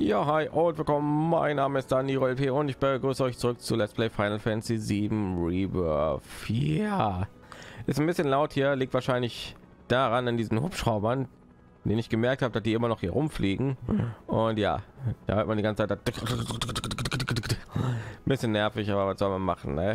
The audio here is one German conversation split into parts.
Ja, hi und willkommen. Mein Name ist Daniel LP und ich begrüße euch zurück zu Let's Play Final Fantasy 7 Rebirth. Ja, ist ein bisschen laut hier, liegt wahrscheinlich daran an diesen Hubschraubern, den ich gemerkt habe, dass die immer noch hier rumfliegen. Und ja, da hört man die ganze Zeit ein bisschen nervig, aber was soll man machen, ne?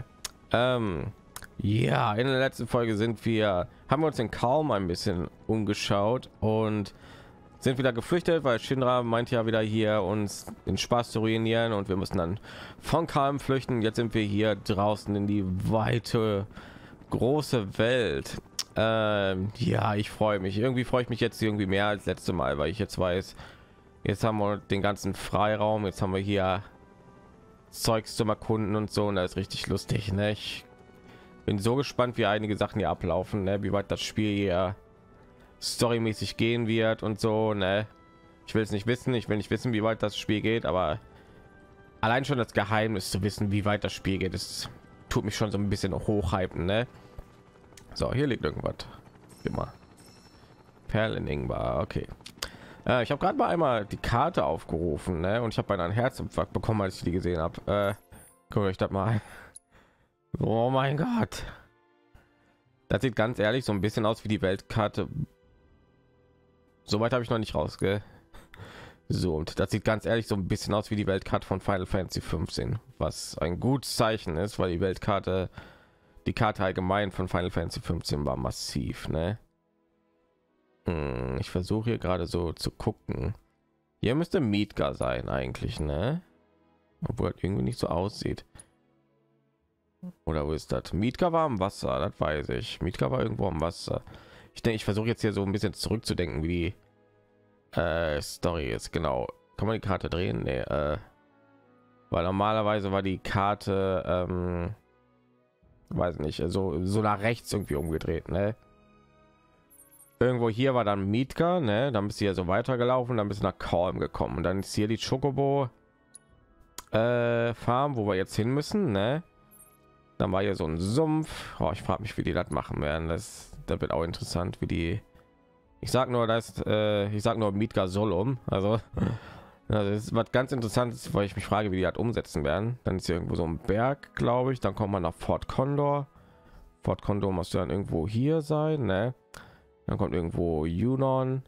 Ja, in der letzten Folge haben wir uns den Kaum ein bisschen umgeschaut und sind wieder geflüchtet, weil Shinra meint ja wieder hier uns den Spaß zu ruinieren und wir müssen dann von Kalm flüchten. Jetzt sind wir hier draußen in die weite große Welt. Ja, ich freue mich. Irgendwie freue ich mich jetzt irgendwie mehr als letzte Mal, weil ich jetzt weiß, jetzt haben wir den ganzen Freiraum, jetzt haben wir hier Zeugs zum Erkunden und so, und das ist richtig lustig, ne? Ich bin so gespannt, wie einige Sachen hier ablaufen, ne? Wie weit das Spiel hier storymäßig gehen wird und so, ne? Ich will es nicht wissen, ich will nicht wissen, wie weit das Spiel geht, aber allein schon das Geheimnis zu wissen, wie weit das Spiel geht, es tut mich schon so ein bisschen hochhypen, ne? So, hier liegt irgendwas. Immer Perlen Ingwer, okay. Ich habe gerade mal einmal die Karte aufgerufen, ne? Und ich habe einen Herzinfarkt bekommen, als ich die gesehen habe. Guckt euch das mal. Oh mein Gott. Das sieht ganz ehrlich so ein bisschen aus wie die Weltkarte. Soweit habe ich noch nicht rausge. So, und das sieht ganz ehrlich so ein bisschen aus wie die Weltkarte von Final Fantasy 15, was ein gutes Zeichen ist, weil die Karte allgemein von Final Fantasy 15 war massiv, ne? Ich versuche hier gerade so zu gucken. Hier müsste Midgar sein eigentlich, ne? Obwohl das irgendwie nicht so aussieht. Oder wo ist das? Midgar war am Wasser, das weiß ich. Midgar war irgendwo am Wasser. Ich denke, ich versuche jetzt hier so ein bisschen zurückzudenken, wie die Story ist. Genau. Kann man die Karte drehen? Nee, weil normalerweise war die Karte, weiß nicht, so nach rechts irgendwie umgedreht, ne? Irgendwo hier war dann Midgar, ne? Dann bist du ja so weitergelaufen, dann bist du nach Kalm gekommen und dann ist hier die Chocobo Farm, wo wir jetzt hin müssen, ne? Dann war hier so ein Sumpf. Oh, ich frage mich, wie die das machen werden. Das wird auch interessant, wie die. Ich sag nur, ich sag nur Midgar Solum. Also, das ist was ganz Interessantes, weil ich mich frage, wie die das umsetzen werden. Dann ist hier irgendwo so ein Berg, glaube ich. Dann kommt man nach Fort Condor. Fort Condor muss dann irgendwo hier sein, ne? Dann kommt irgendwo Yunnan.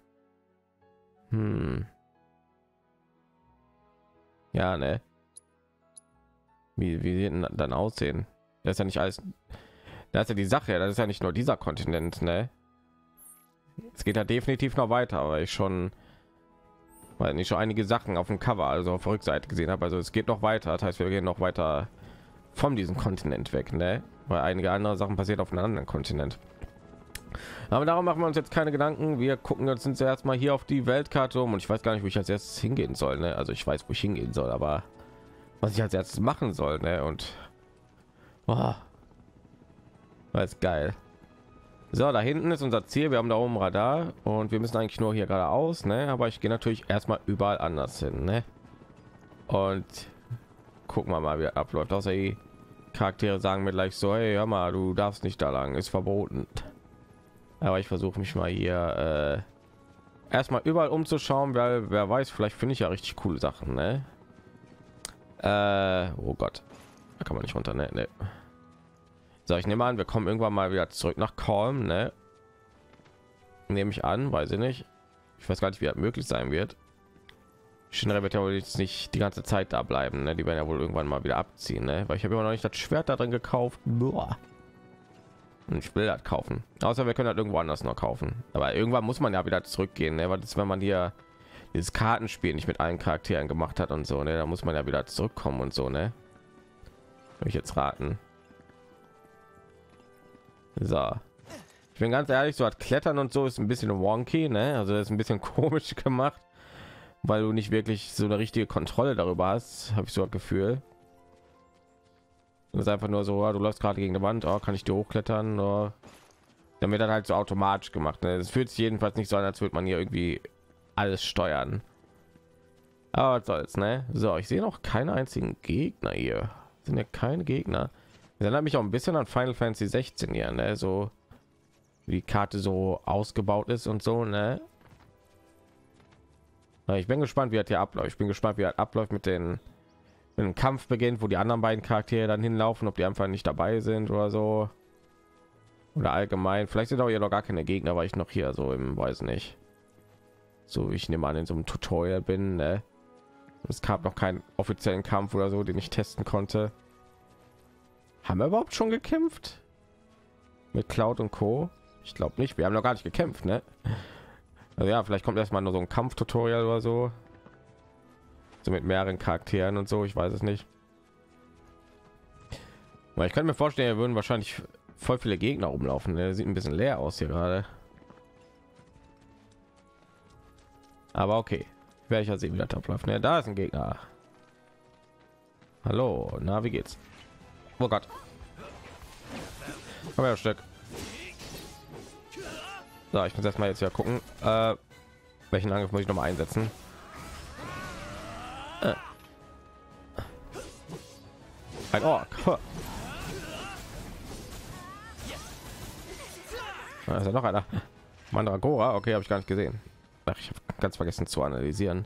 Ja, ne? Wie sieht denn dann aussehen? Das ist ja nicht alles. Das ist ja die Sache. Das ist ja nicht nur dieser Kontinent, ne? Es geht ja definitiv noch weiter, aber ich schon, weil nicht schon einige Sachen auf dem Cover, also auf der Rückseite gesehen habe. Also es geht noch weiter. Das heißt, wir gehen noch weiter von diesem Kontinent weg, ne? Weil einige andere Sachen passiert auf einem anderen Kontinent. Aber darum machen wir uns jetzt keine Gedanken. Wir gucken uns jetzt erstmal hier auf die Weltkarte um und ich weiß gar nicht, wo ich als erstes hingehen soll, ne? Also ich weiß, wo ich hingehen soll, aber was ich als erstes machen soll, ne? Und oh, das ist geil. So, da hinten ist unser Ziel. Wir haben da oben Radar und wir müssen eigentlich nur hier geradeaus, ne? Aber ich gehe natürlich erstmal überall anders hin, ne? Und gucken wir mal, wie er abläuft. Außer die Charaktere sagen mir gleich so, hey, hör mal, du darfst nicht da lang, ist verboten. Aber ich versuche mich mal hier erstmal überall umzuschauen, weil wer weiß, vielleicht finde ich ja richtig coole Sachen, ne? Oh Gott, da kann man nicht runter, ne? So, ich nehme an, wir kommen irgendwann mal wieder zurück nach Kalm, ne? Nehme ich an, weiß ich nicht. Ich weiß gar nicht, wie das möglich sein wird. Shinra wird ja wohl jetzt nicht die ganze Zeit da bleiben, ne? Die werden ja wohl irgendwann mal wieder abziehen, ne? Weil ich habe immer noch nicht das Schwert da drin gekauft. Boah. Und ich will das kaufen. Außer wir können das irgendwo anders noch kaufen. Aber irgendwann muss man ja wieder zurückgehen, ne? Weil das, wenn man hier dieses Kartenspiel nicht mit allen Charakteren gemacht hat und so, ne? Da muss man ja wieder zurückkommen und so, ne? Will ich jetzt raten. So, ich bin ganz ehrlich, so hat Klettern und so ist ein bisschen wonky, ne? Also das ist ein bisschen komisch gemacht, weil du nicht wirklich so eine richtige Kontrolle darüber hast, habe ich so ein Gefühl. Das ist einfach nur so, du läufst gerade gegen die Wand, kann ich dir hochklettern, dann wird dann halt so automatisch gemacht, ne? Es fühlt sich jedenfalls nicht so an, als würde man hier irgendwie alles steuern. Aber was soll's, ne? So, ich sehe noch keine einzigen Gegner hier. Sind ja keine Gegner. Das erinnert mich auch ein bisschen an Final Fantasy 16 hier, ne? So wie die Karte so ausgebaut ist und so, ne? Ich bin gespannt, wie das hier abläuft. Ich bin gespannt, wie das abläuft mit den, wenn ein Kampf beginnt, wo die anderen beiden Charaktere dann hinlaufen, ob die einfach nicht dabei sind oder so. Oder allgemein. Vielleicht sind auch hier noch gar keine Gegner, weil ich noch hier so im, weiß nicht. So, ich nehme an, in so einem Tutorial bin. Ne? Es gab noch keinen offiziellen Kampf oder so, den ich testen konnte. Haben wir überhaupt schon gekämpft? Mit Cloud und Co. Ich glaube nicht. Wir haben noch gar nicht gekämpft, ne? Also ja, vielleicht kommt erstmal nur so ein Kampftutorial oder so. So mit mehreren Charakteren und so. Ich weiß es nicht. Aber ich kann mir vorstellen, wir würden wahrscheinlich voll viele Gegner rumlaufen. Der sieht ein bisschen leer aus hier gerade. Aber okay. Werde ich ja sehen, wie das abläuft. Ne, da ist ein Gegner. Hallo, na, wie geht's? Oh Gott. Komm her, Stück. So, ich muss erst mal jetzt ja gucken, welchen Angriff muss ich noch mal einsetzen. Ein Ork. Da ist ja noch einer. Mandragora. Okay, habe ich gar nicht gesehen. Ach, ich habe ganz vergessen zu analysieren.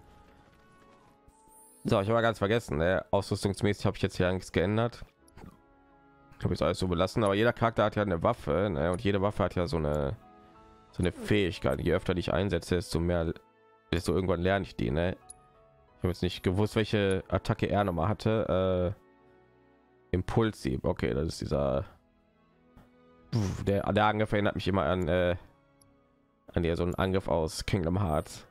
So, ich habe ganz vergessen. Ausrüstungsmäßig habe ich jetzt hier nichts geändert. Habe ich alles so belassen. Aber jeder Charakter hat ja eine Waffe, ne? Und jede Waffe hat ja so eine Fähigkeit. Je öfter ich einsetze, desto mehr, desto irgendwann lerne ich die. Ne? Ich habe jetzt nicht gewusst, welche Attacke er nochmal hatte. Impulsiv. Okay, das ist dieser. Der Angriff erinnert mich immer an eher so einen Angriff aus Kingdom Hearts.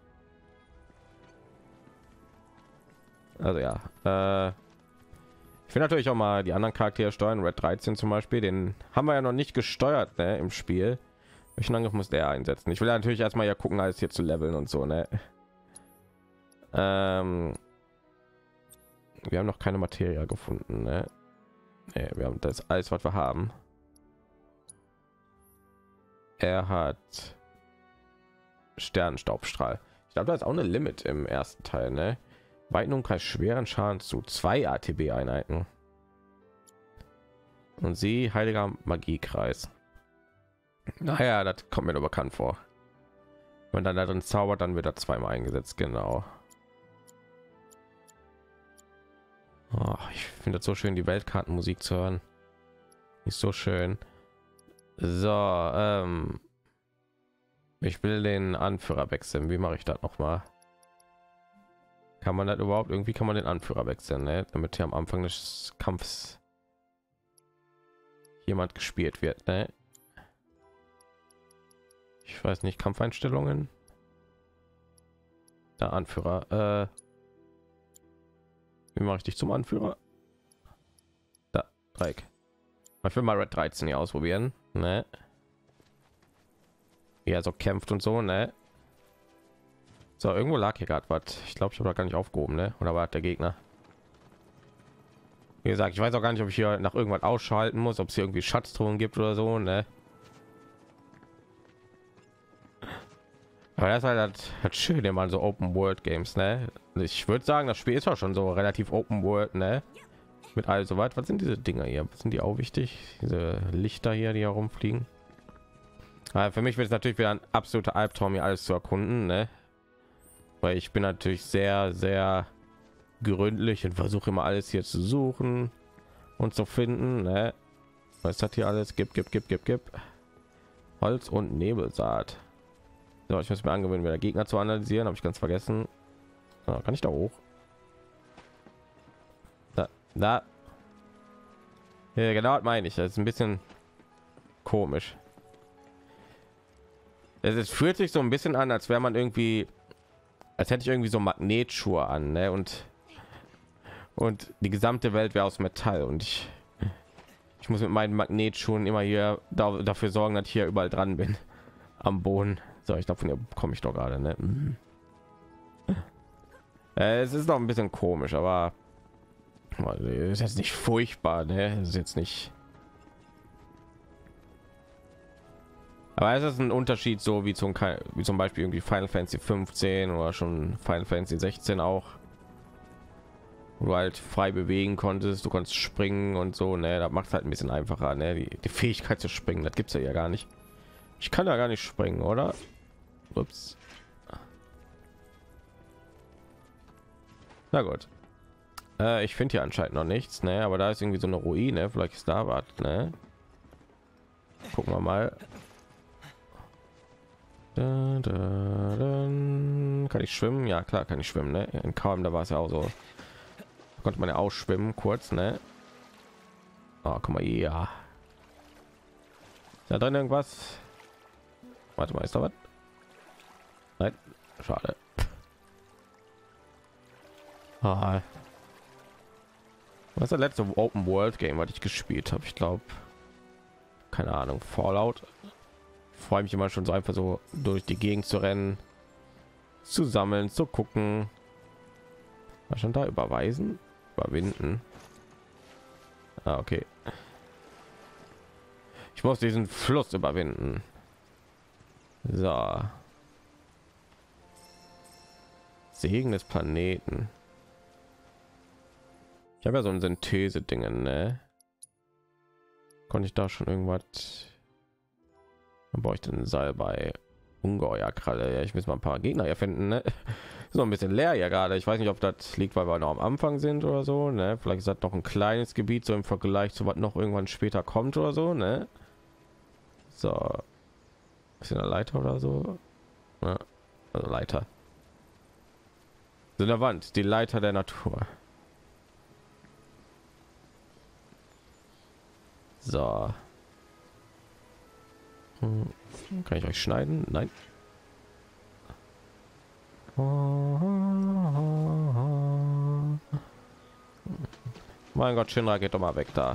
Also ja, ich will natürlich auch mal die anderen Charaktere steuern. Red 13 zum Beispiel, den haben wir ja noch nicht gesteuert, ne, im Spiel. Welchen Angriff muss der einsetzen? Ich will ja natürlich erstmal ja gucken, alles hier zu leveln und so, ne. Wir haben noch keine Materie gefunden, ne? Nee, wir haben das alles, was wir haben. Er hat Sternenstaubstrahl. Ich glaube, da ist auch eine Limit im ersten Teil, ne? Weiten Umkreis schweren Schaden zu 2 ATB-Einheiten. Und sie heiliger Magiekreis. Naja, das kommt mir nur bekannt vor. Wenn dann da drin zaubert, dann wird er zweimal eingesetzt, genau. Oh, ich finde es so schön, die Weltkartenmusik zu hören. Ist so schön. So, ich will den Anführer wechseln. Wie mache ich das noch mal? Kann man das überhaupt? Irgendwie kann man den Anführer wechseln, ne? Damit hier am Anfang des Kampfs jemand gespielt wird, ne? Ich weiß nicht, Kampfeinstellungen. Der Anführer. Wie mache ich dich zum Anführer? Da, Dreieck. Ich will mal Red 13 hier ausprobieren, ne? Wie er so kämpft und so, ne? So, irgendwo lag hier gerade was. Ich glaube, ich habe da gar nicht aufgehoben, ne? Oder war der Gegner? Wie gesagt, ich weiß auch gar nicht, ob ich hier nach irgendwas ausschalten muss, ob es hier irgendwie Schatztruhen gibt oder so, ne? Aber das ist halt schön, immer so Open World Games, ne? Ich würde sagen, das Spiel ist auch schon so relativ Open World, ne? Mit all so weit. Was sind diese Dinger hier? Sind die auch wichtig? Diese Lichter hier, die herumfliegen. Aber für mich wird es natürlich wieder ein absoluter Albtraum, hier alles zu erkunden, ne? Weil ich bin natürlich sehr gründlich und versuche immer alles hier zu suchen und zu finden, ne? Was hat hier alles? Gib Holz und Nebelsaat. So, ich muss mir angewöhnen, wieder Gegner zu analysieren, habe ich ganz vergessen. So, kann ich da hoch? Da. Ja, genau, meine ich. Das ist ein bisschen komisch. Es fühlt sich so ein bisschen an, als wäre man irgendwie, als hätte ich irgendwie so Magnetschuhe an, ne? Und die gesamte Welt wäre aus Metall und ich muss mit meinen Magnetschuhen immer hier dafür sorgen, dass ich hier überall dran bin am Boden. So, ich glaube, von hier komme ich doch gerade, ne? Es ist noch ein bisschen komisch, aber ist jetzt nicht furchtbar, ne? Ist jetzt nicht. Aber es ist ein Unterschied, so wie zum Beispiel irgendwie Final Fantasy 15 oder schon Final Fantasy 16 auch, wo du halt frei bewegen konntest, du konntest springen und so, ne? Das macht halt ein bisschen einfacher, ne? Die Fähigkeit zu springen, das gibt's ja gar nicht. Ich kann da gar nicht springen, oder? Ups. Na gut. Ich finde hier anscheinend noch nichts, ne? Aber da ist irgendwie so eine Ruine. Vielleicht ist da was, ne? Gucken wir mal. Kann ich schwimmen? Ja, klar, kann ich schwimmen, ne? In Kaum, da war es ja auch so. Da konnte man ja ausschwimmen, kurz, ne? Oh, guck mal, ja. Ist da drin irgendwas? Warte mal, ist da was? Nein, schade. Ah. Was ist das letzte Open World Game, was ich gespielt habe? Ich glaube, keine Ahnung, Fallout. Freue mich immer schon so einfach so durch die Gegend zu rennen, zu sammeln, zu gucken. Was schon da? Überweisen, überwinden. Ah, okay. Ich muss diesen Fluss überwinden. So. Segen des Planeten. Ich habe ja so ein Synthese-Dingen, ne? Konnte ich da schon irgendwas? Dann brauche ich den Seil bei Ungeheuerkralle. Ja, ich muss mal ein paar Gegner erfinden, ne? Ist noch ein bisschen leer ja gerade. Ich weiß nicht, ob das liegt, weil wir noch am Anfang sind oder so, ne? Vielleicht ist das noch ein kleines Gebiet so im Vergleich zu was noch irgendwann später kommt oder so, ne? So, ist eine Leiter oder so, ja, also Leiter. So eine Wand, die Leiter der Natur. So. Kann ich euch schneiden? Nein. Mein Gott, Shinra, geht doch mal weg da.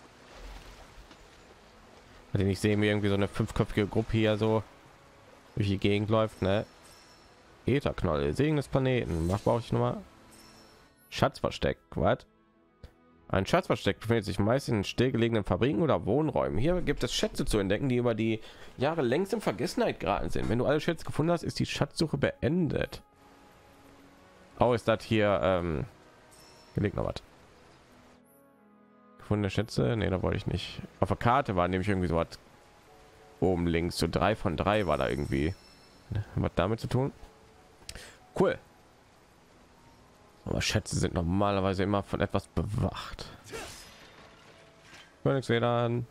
Den ich sehe, mir irgendwie so eine fünfköpfige Gruppe hier so durch die Gegend läuft, ne? Ätherknolle, Segen des Planeten. Was brauche ich noch mal? Schatzversteck, was? Ein Schatzversteck befindet sich meist in stillgelegenen Fabriken oder Wohnräumen. Hier gibt es Schätze zu entdecken, die über die Jahre längst in Vergessenheit geraten sind. Wenn du alle Schätze gefunden hast, ist die Schatzsuche beendet. Oh, ist das hier gelegt noch was? Gefundene Schätze? Nee, da wollte ich nicht. Auf der Karte war nämlich irgendwie so was oben links, so 3 von 3 war da irgendwie. Was damit zu tun? Cool. Aber Schätze sind normalerweise immer von etwas bewacht. Dann.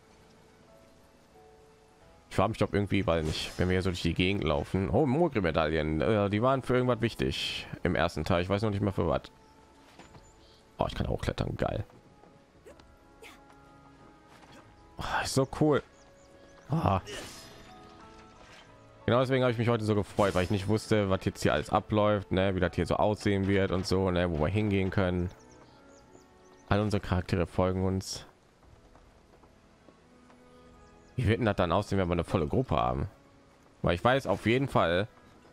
Ich frage mich, ob irgendwie, weil nicht, wenn wir so durch die Gegend laufen. Oh, Mogri-Medaillen, die waren für irgendwas wichtig im ersten Teil. Ich weiß noch nicht mehr für was. Oh, ich kann auch klettern, geil. Oh, ist so cool. Ah. Genau deswegen habe ich mich heute so gefreut, weil ich nicht wusste, was jetzt hier alles abläuft, ne, wie das hier so aussehen wird und so, ne, wo wir hingehen können. All unsere Charaktere folgen uns. Wie wird denn das dann aussehen, wenn wir eine volle Gruppe haben? Weil ich weiß auf jeden Fall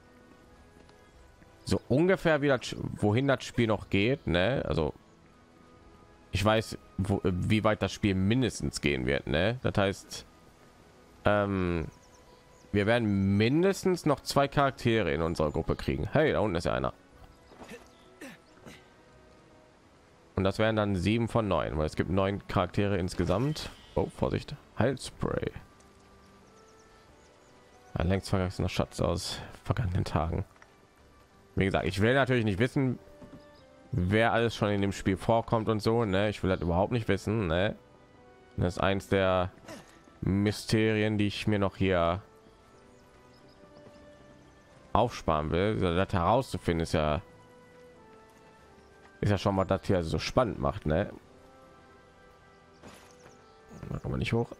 so ungefähr, wie das, wohin das Spiel noch geht, ne? Also ich weiß, wie weit das Spiel mindestens gehen wird, ne? Das heißt, wir werden mindestens noch 2 Charaktere in unserer Gruppe kriegen. Hey, da unten ist ja einer. Und das wären dann 7 von 9, weil es gibt 9 Charaktere insgesamt. Oh, Vorsicht. Heilspray. Ein längst vergessener Schatz aus vergangenen Tagen. Wie gesagt, ich will natürlich nicht wissen, wer alles schon in dem Spiel vorkommt und so, ne? Ich will das überhaupt nicht wissen, ne? Das ist eins der Mysterien, die ich mir noch hier aufsparen will. Das herauszufinden ist ja schon mal, das hier so spannend macht, ne? Da kann man nicht hoch.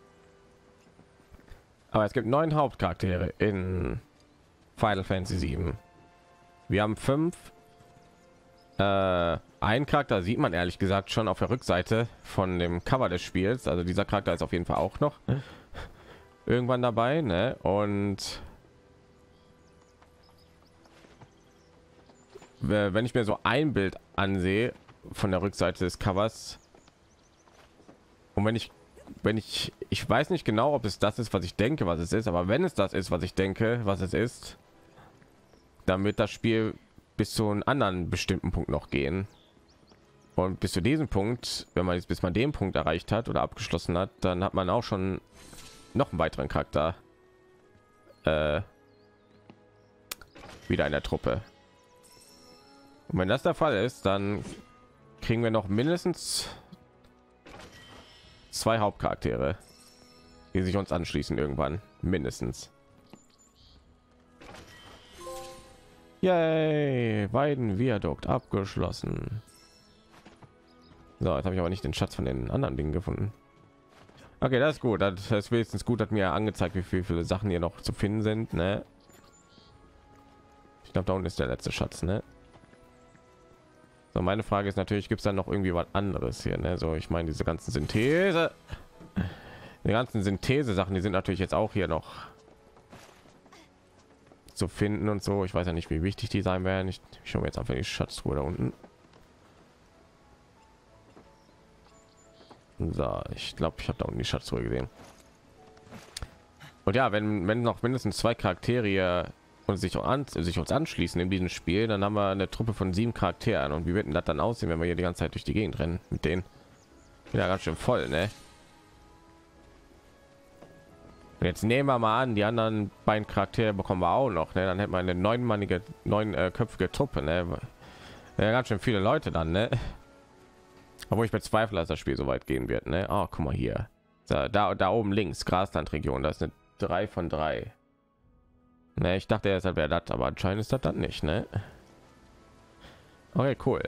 Aber es gibt 9 Hauptcharaktere in Final Fantasy 7. Wir haben 5. Ein Charakter sieht man ehrlich gesagt schon auf der Rückseite von dem Cover des Spiels. Also dieser Charakter ist auf jeden Fall auch noch irgendwann dabei, ne? Und wenn ich mir so ein Bild ansehe von der Rückseite des Covers und wenn ich weiß nicht genau, ob es das ist, was ich denke, was es ist, aber wenn es das ist, was ich denke, was es ist, dann wird das Spiel bis zu einem anderen bestimmten Punkt noch gehen. Und bis zu diesem Punkt, wenn man jetzt bis man den Punkt erreicht hat oder abgeschlossen hat, dann hat man auch schon noch einen weiteren Charakter wieder in der Truppe. Und wenn das der Fall ist, dann kriegen wir noch mindestens 2 Hauptcharaktere, die sich uns anschließen irgendwann, mindestens. Yay, Weiden Viadukt abgeschlossen. So, jetzt habe ich aber nicht den Schatz von den anderen Dingen gefunden. Okay, das ist gut. Das ist wenigstens gut, hat mir angezeigt, wie viele Sachen hier noch zu finden sind. Ne? Ich glaube, da unten ist der letzte Schatz. Ne? So, meine Frage ist natürlich, gibt es dann noch irgendwie was anderes hier? Ne? So, ich meine, diese ganzen Synthese-Sachen, die sind natürlich jetzt auch hier noch zu finden und so. Ich weiß ja nicht, wie wichtig die sein werden. Ich schaue mir jetzt einfach die Schatztruhe da unten. So, ich glaube, ich habe da unten die Schatztruhe gesehen. Und ja, wenn noch mindestens 2 Charaktere hier und sich uns anschließen in diesem Spiel, dann haben wir eine Truppe von 7 Charakteren. Und wie wird denn das dann aussehen, wenn wir hier die ganze Zeit durch die Gegend rennen mit denen? Ja, ganz schön voll, ne? Und jetzt nehmen wir mal an, die anderen beiden Charaktere bekommen wir auch noch, ne? Dann hätten wir eine neunköpfige Truppe, ne? Ja, ganz schön viele Leute dann, ne? Obwohl ich bezweifle, dass das Spiel so weit gehen wird, ne? Oh, guck mal hier. Da oben links, Graslandregion, das ist eine 3 von 3. Ne, ich dachte erst, wäre das, aber anscheinend ist das dann nicht, ne? Okay, cool.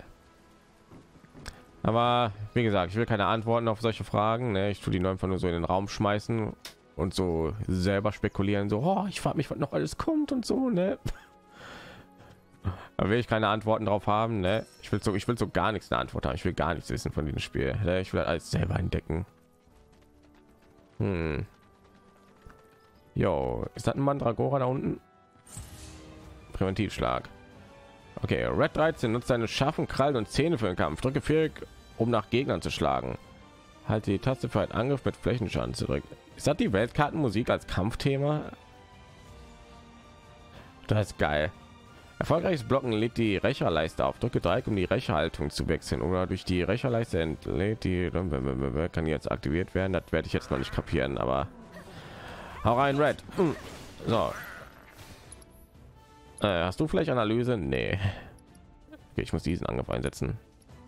Aber wie gesagt, ich will keine Antworten auf solche Fragen, ne? Ich tue die nur einfach nur so in den Raum schmeißen und so selber spekulieren, so, oh, ich frage mich, was noch alles kommt und so, ne? Da will ich keine Antworten drauf haben, ne? Ich will so gar nichts eine Antwort haben. Ich will gar nichts wissen von diesem Spiel, ne? Ich will alles selber entdecken. Jo, ist das ein Mandragora da unten? Präventivschlag. Okay, Red 13 nutzt seine scharfen Krallen und Zähne für den Kampf. Drücke Viereck, um nach Gegnern zu schlagen. Halte die Taste für einen Angriff mit Flächenschaden zurück. Ist das die Weltkartenmusik als Kampfthema? Das ist geil. Erfolgreiches Blocken lädt die Rächerleiste auf. Drücke Dreieck, um die Rächerhaltung zu wechseln oder durch die Rächerleiste entlädt die. Kann jetzt aktiviert werden. Das werde ich jetzt noch nicht kapieren, aber hau rein, Red. So. Hast du vielleicht Analyse? Nee. Okay, ich muss diesen Angriff einsetzen.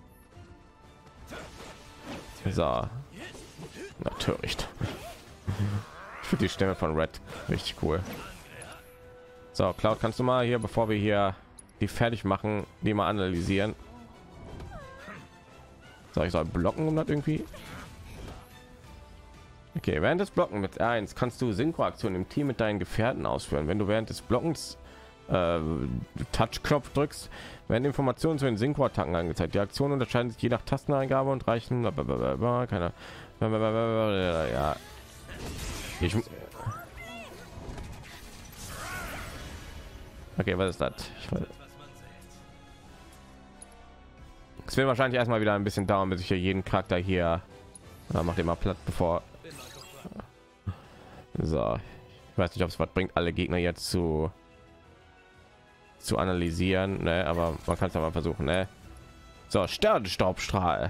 So. Natürlich. Ich finde die Stimme von Red richtig cool. So, Cloud, kannst du mal hier, bevor wir hier die fertig machen, die mal analysieren? So, ich soll blocken, um das irgendwie. Okay, während des Blocken mit R1 kannst du Synchroaktionen im Team mit deinen Gefährten ausführen. Wenn du während des Blockens Touch-Knopf drückst, werden Informationen zu den Synchro-Attacken angezeigt. Die Aktionen unterscheiden sich je nach Tasteneingabe und reichen keine. Ja. Okay, was ist das? Es wird wahrscheinlich erstmal wieder ein bisschen dauern, bis ich hier jeden Charakter hier macht immer platt, bevor. So, ich weiß nicht, ob es was bringt, alle Gegner jetzt zu analysieren, ne? Aber man kann es aber versuchen, ne? So, Sternstaubstrahl.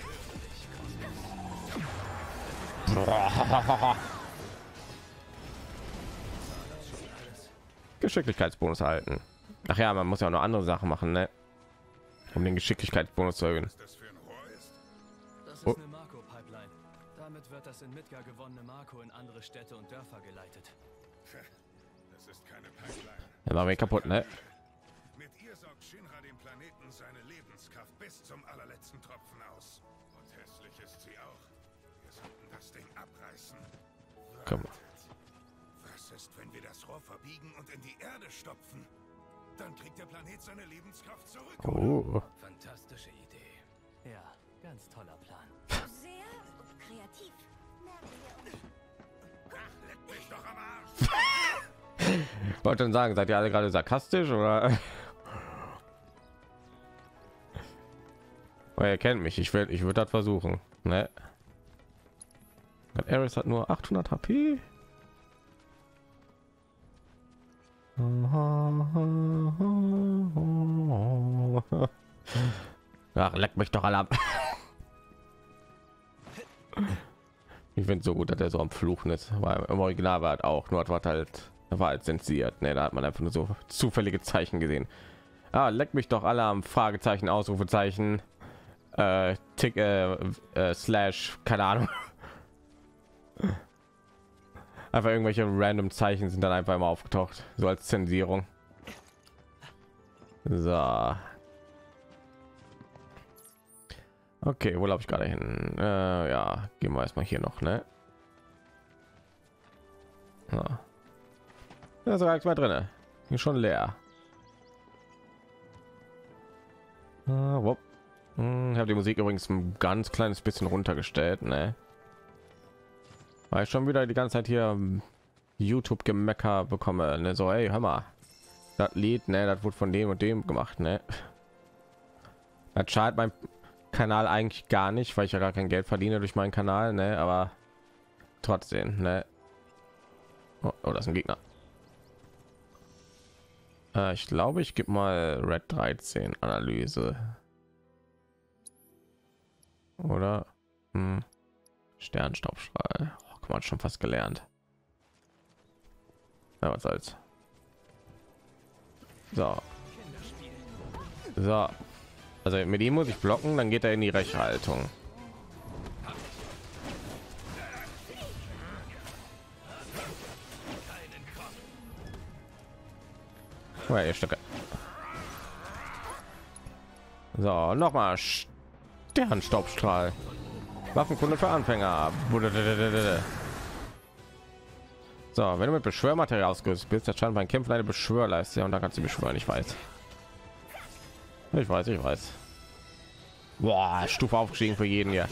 Geschicklichkeitsbonus erhalten. Ach ja, man muss ja auch noch andere Sachen machen, ne? Um den Geschicklichkeitsbonus zu erhöhen. Das ist eine Marco-Pipeline. Damit wird das in Midgar gewonnene Marco in andere Städte und Dörfer geleitet. Das ist keine Pipeline. Dann machen wir ihn kaputt, ne? Mit ihr saugt Shinra dem Planeten seine Lebenskraft bis zum allerletzten Tropfen aus. Und hässlich ist sie auch. Wir sollten das Ding abreißen. Komm. Was ist, wenn wir das Rohr verbiegen und in die Erde stopfen? Dann kriegt der Planet seine Lebenskraft zurück. Oh. Fantastische Idee. Ja, ganz toller Plan. Sehr kreativ. Ach, leck mich doch am Arsch. Wollte schon sagen, seid ihr alle gerade sarkastisch oder? Weil ihr kennt mich, ich würde das versuchen, ne? Ares hat nur 800 HP. Ach, leck mich doch alle ab. Ich finde so gut, dass er so am Fluchen ist, weil im Original war halt auch nur, war halt zensiert, ne? Da hat man einfach nur so zufällige Zeichen gesehen. Ah, leck mich doch alle am Fragezeichen, Ausrufezeichen, Tick, Slash, keine Ahnung. Einfach irgendwelche random Zeichen sind dann einfach immer aufgetaucht, so als Zensierung. So. Okay, wo laufe ich gerade hin? Ja, gehen wir erstmal hier noch, ne? So. Da ist gar nichts mehr drin. Hier schon leer. Ich habe die Musik übrigens ein ganz kleines bisschen runtergestellt, ne? Weil ich schon wieder die ganze Zeit hier YouTube Gemecker bekomme, ne? So, hey, hör mal, das Lied, ne, das wurde von dem und dem gemacht, ne? Das schadet mein Kanal eigentlich gar nicht, weil ich ja gar kein Geld verdiene durch meinen Kanal, ne? Aber trotzdem, ne? Oh, das ist ein Gegner. Ich glaube, ich gebe mal Red 13 Analyse. Oder Sternstaubstrahl. Oh, guck mal, schon fast gelernt. Ja, was soll's. So. So. Also mit ihm muss ich blocken, dann geht er in die Rechthaltung. Oh, ihr Stücke. So, nochmal Sternstaubstrahl. Waffenkunde für Anfänger. So, wenn du mit Beschwörmaterial ausgerüstet bist, erscheint beim Kämpfen eine Beschwörleiste und da kannst du beschwören. Ich weiß. Ich weiß. Boah, Stufe aufgestiegen für jeden hier.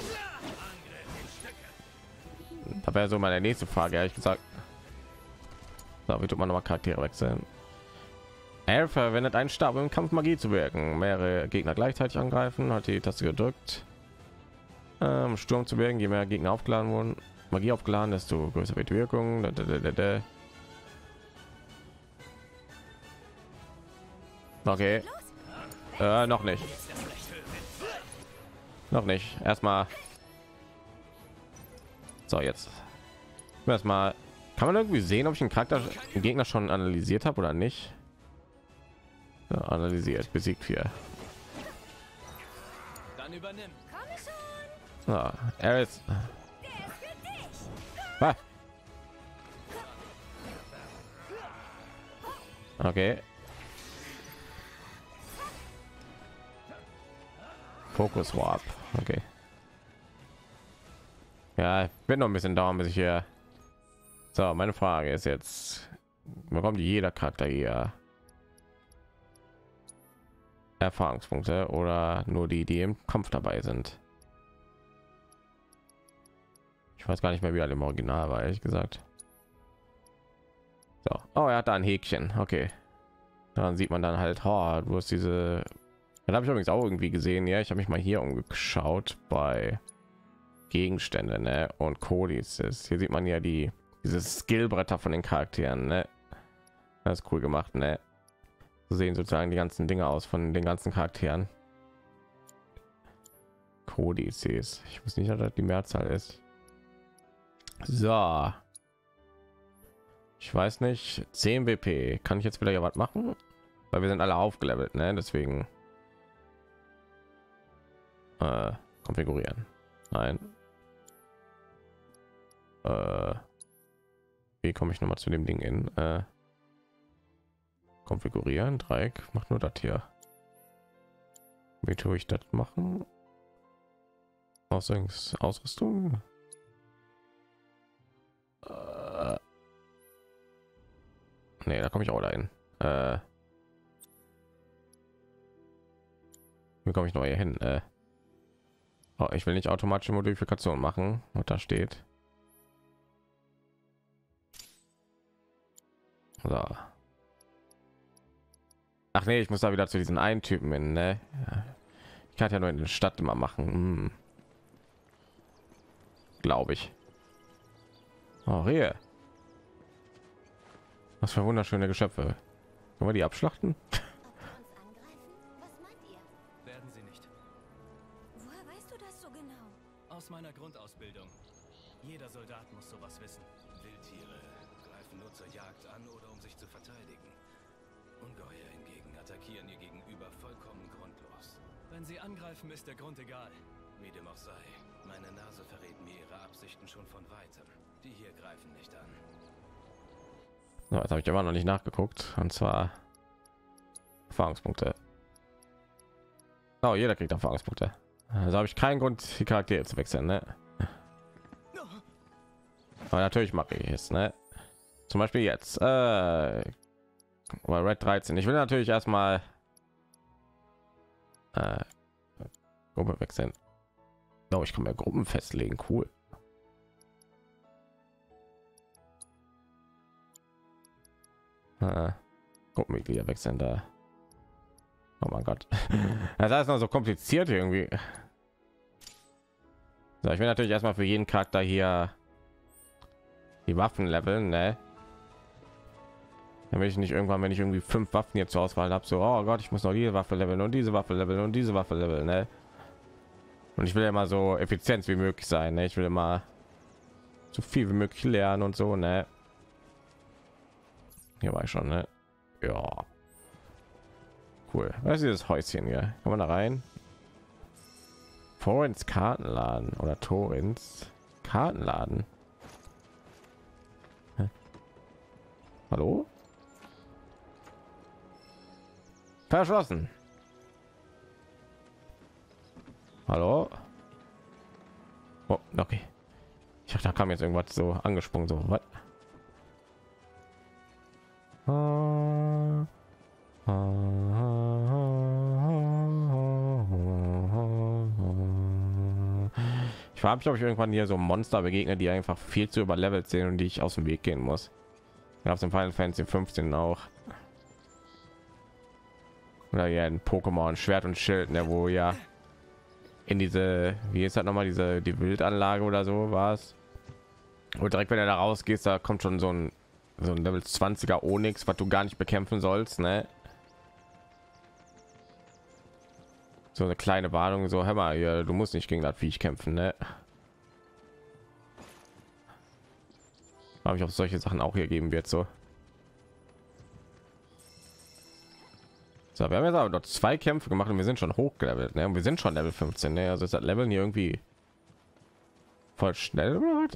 Da wäre so meine nächste Frage, ehrlich gesagt. So, wie tut man noch mal Charaktere wechseln? Er verwendet einen Stab, um im Kampf Magie zu wirken. Mehrere Gegner gleichzeitig angreifen. Hat die Taste gedrückt. Sturm zu wirken. Je mehr Gegner aufgeladen wurden, Magie aufgeladen, desto größer wird die Wirkung. Okay. Noch nicht. Noch nicht. Erstmal. So, jetzt. Erstmal. Kann man irgendwie sehen, ob ich einen Charakter, einen Gegner schon analysiert habe oder nicht? Ja, analysiert, besiegt 4. Dann übernimm. Ah, er ist. Ah. Okay. Fokus Warp. Okay. Ja, wird noch ein bisschen dauern, bis ich hier. So, meine Frage ist jetzt, bekommt jeder Charakter hier Erfahrungspunkte oder nur die, die im Kampf dabei sind? Ich weiß gar nicht mehr, wie er im Original war, ehrlich gesagt. So, oh, er hat da ein Häkchen. Okay, dann sieht man dann halt, oh, du hast diese. Dann habe ich übrigens auch irgendwie gesehen. Ja, ich habe mich mal hier umgeschaut bei Gegenstände, ne? Und Codices. Hier sieht man ja diese Skillbretter von den Charakteren, ne? Das ist cool gemacht, ne? So sehen sozusagen die ganzen Dinge aus von den ganzen Charakteren. Codices. Ich weiß nicht, ob das die Mehrzahl ist. So. Ich weiß nicht. 10 WP. Kann ich jetzt wieder ja was machen? Weil wir sind alle aufgelevelt, ne? Deswegen konfigurieren. Nein. Wie komme ich noch mal zu dem Ding in? Konfigurieren. Dreieck. Macht nur das hier. Wie tue ich das machen? Ausrüstung. Nee, da komme ich auch dahin. Wie komme ich noch hier hin? Oh, ich will nicht automatische Modifikation machen, und da steht. So. Ach nee, ich muss da wieder zu diesen einen Typen hin, ne? Ja. Ich kann ja nur in der Stadt immer machen. Glaube ich. Oh, hier. Was für wunderschöne Geschöpfe. Können wir die abschlachten? Werden sie nicht. Woher weißt du das so genau? Aus meiner Grundausbildung. Jeder Soldat muss sowas wissen. Wildtiere greifen nur zur Jagd an oder um sich zu verteidigen. Ungeheuer hingegen attackieren ihr gegenüber vollkommen grundlos. Wenn sie angreifen, ist der Grund egal. Wie dem auch sei, meine Nase verrät mir ihre Absichten schon von weitem. Die hier greifen nicht an. So, jetzt habe ich immer noch nicht nachgeguckt. Und zwar Erfahrungspunkte. Oh, jeder kriegt Erfahrungspunkte. Also habe ich keinen Grund, die Charaktere zu wechseln, ne? Aber natürlich mache ich es, ne? Zum Beispiel jetzt bei Red 13. Ich will natürlich erstmal Gruppe wechseln. Oh, ich kann mir Gruppen festlegen, cool. Gruppenmitglieder wechseln da. Oh mein Gott, das ist noch so kompliziert irgendwie. So, ich will natürlich erstmal für jeden Charakter hier die Waffen leveln, ne? Damit ich nicht irgendwann, wenn ich irgendwie 5 Waffen hier zur Auswahl habe, so, oh Gott, ich muss noch diese Waffe leveln und diese Waffe leveln und diese Waffe leveln, ne? Und ich will ja immer so effizient wie möglich sein, ne? Ich will immer so viel wie möglich lernen und so, ne? Hier war ich schon, ne? Ja. Cool. Was ist dieses Häuschen hier? Kann man da rein? Vor ins Kartenladen oder Tor ins Kartenladen. Hä? Hallo? Verschlossen. Hallo? Oh, okay. Ich dachte, da kam jetzt irgendwas so angesprungen, so was? Ich frage mich, ob ich irgendwann hier so Monster begegne, die einfach viel zu überlevelt sind und die ich aus dem Weg gehen muss. Ja, auf dem Final Fantasy 15 auch. Oder ja, ein Pokémon Schwert und Schild, ne, wo ja in diese, wie ist das noch mal, die Wildanlage oder so war es. Und direkt wenn er da rausgehst, da kommt schon so ein Level 20er Onyx, was du gar nicht bekämpfen sollst, ne? So eine kleine Warnung, so, hör mal, ja, du musst nicht gegen das Viech kämpfen, ne? Habe ich auch solche Sachen auch hier geben wird, so. So, wir haben jetzt aber noch 2 Kämpfe gemacht und wir sind schon hochgelevelt, ne? Und wir sind schon Level 15, ne? Also ist das Leveln hier irgendwie voll schnell, oder?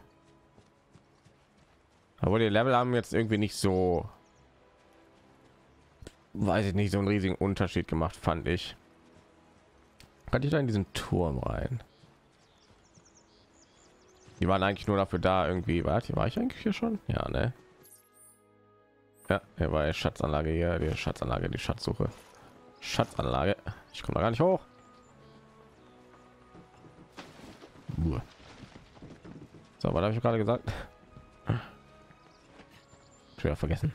Aber die Level haben jetzt irgendwie nicht so, weiß ich nicht, so einen riesigen Unterschied gemacht, fand ich. Kann ich da in diesen Turm rein? Die waren eigentlich nur dafür da, irgendwie. Warte, war ich eigentlich hier schon? Ja, ne? Ja, hier war die Schatzanlage hier, die Schatzanlage, die Schatzsuche. Schatzanlage. Ich komme da gar nicht hoch. So, was habe ich gerade gesagt? Schwer vergessen.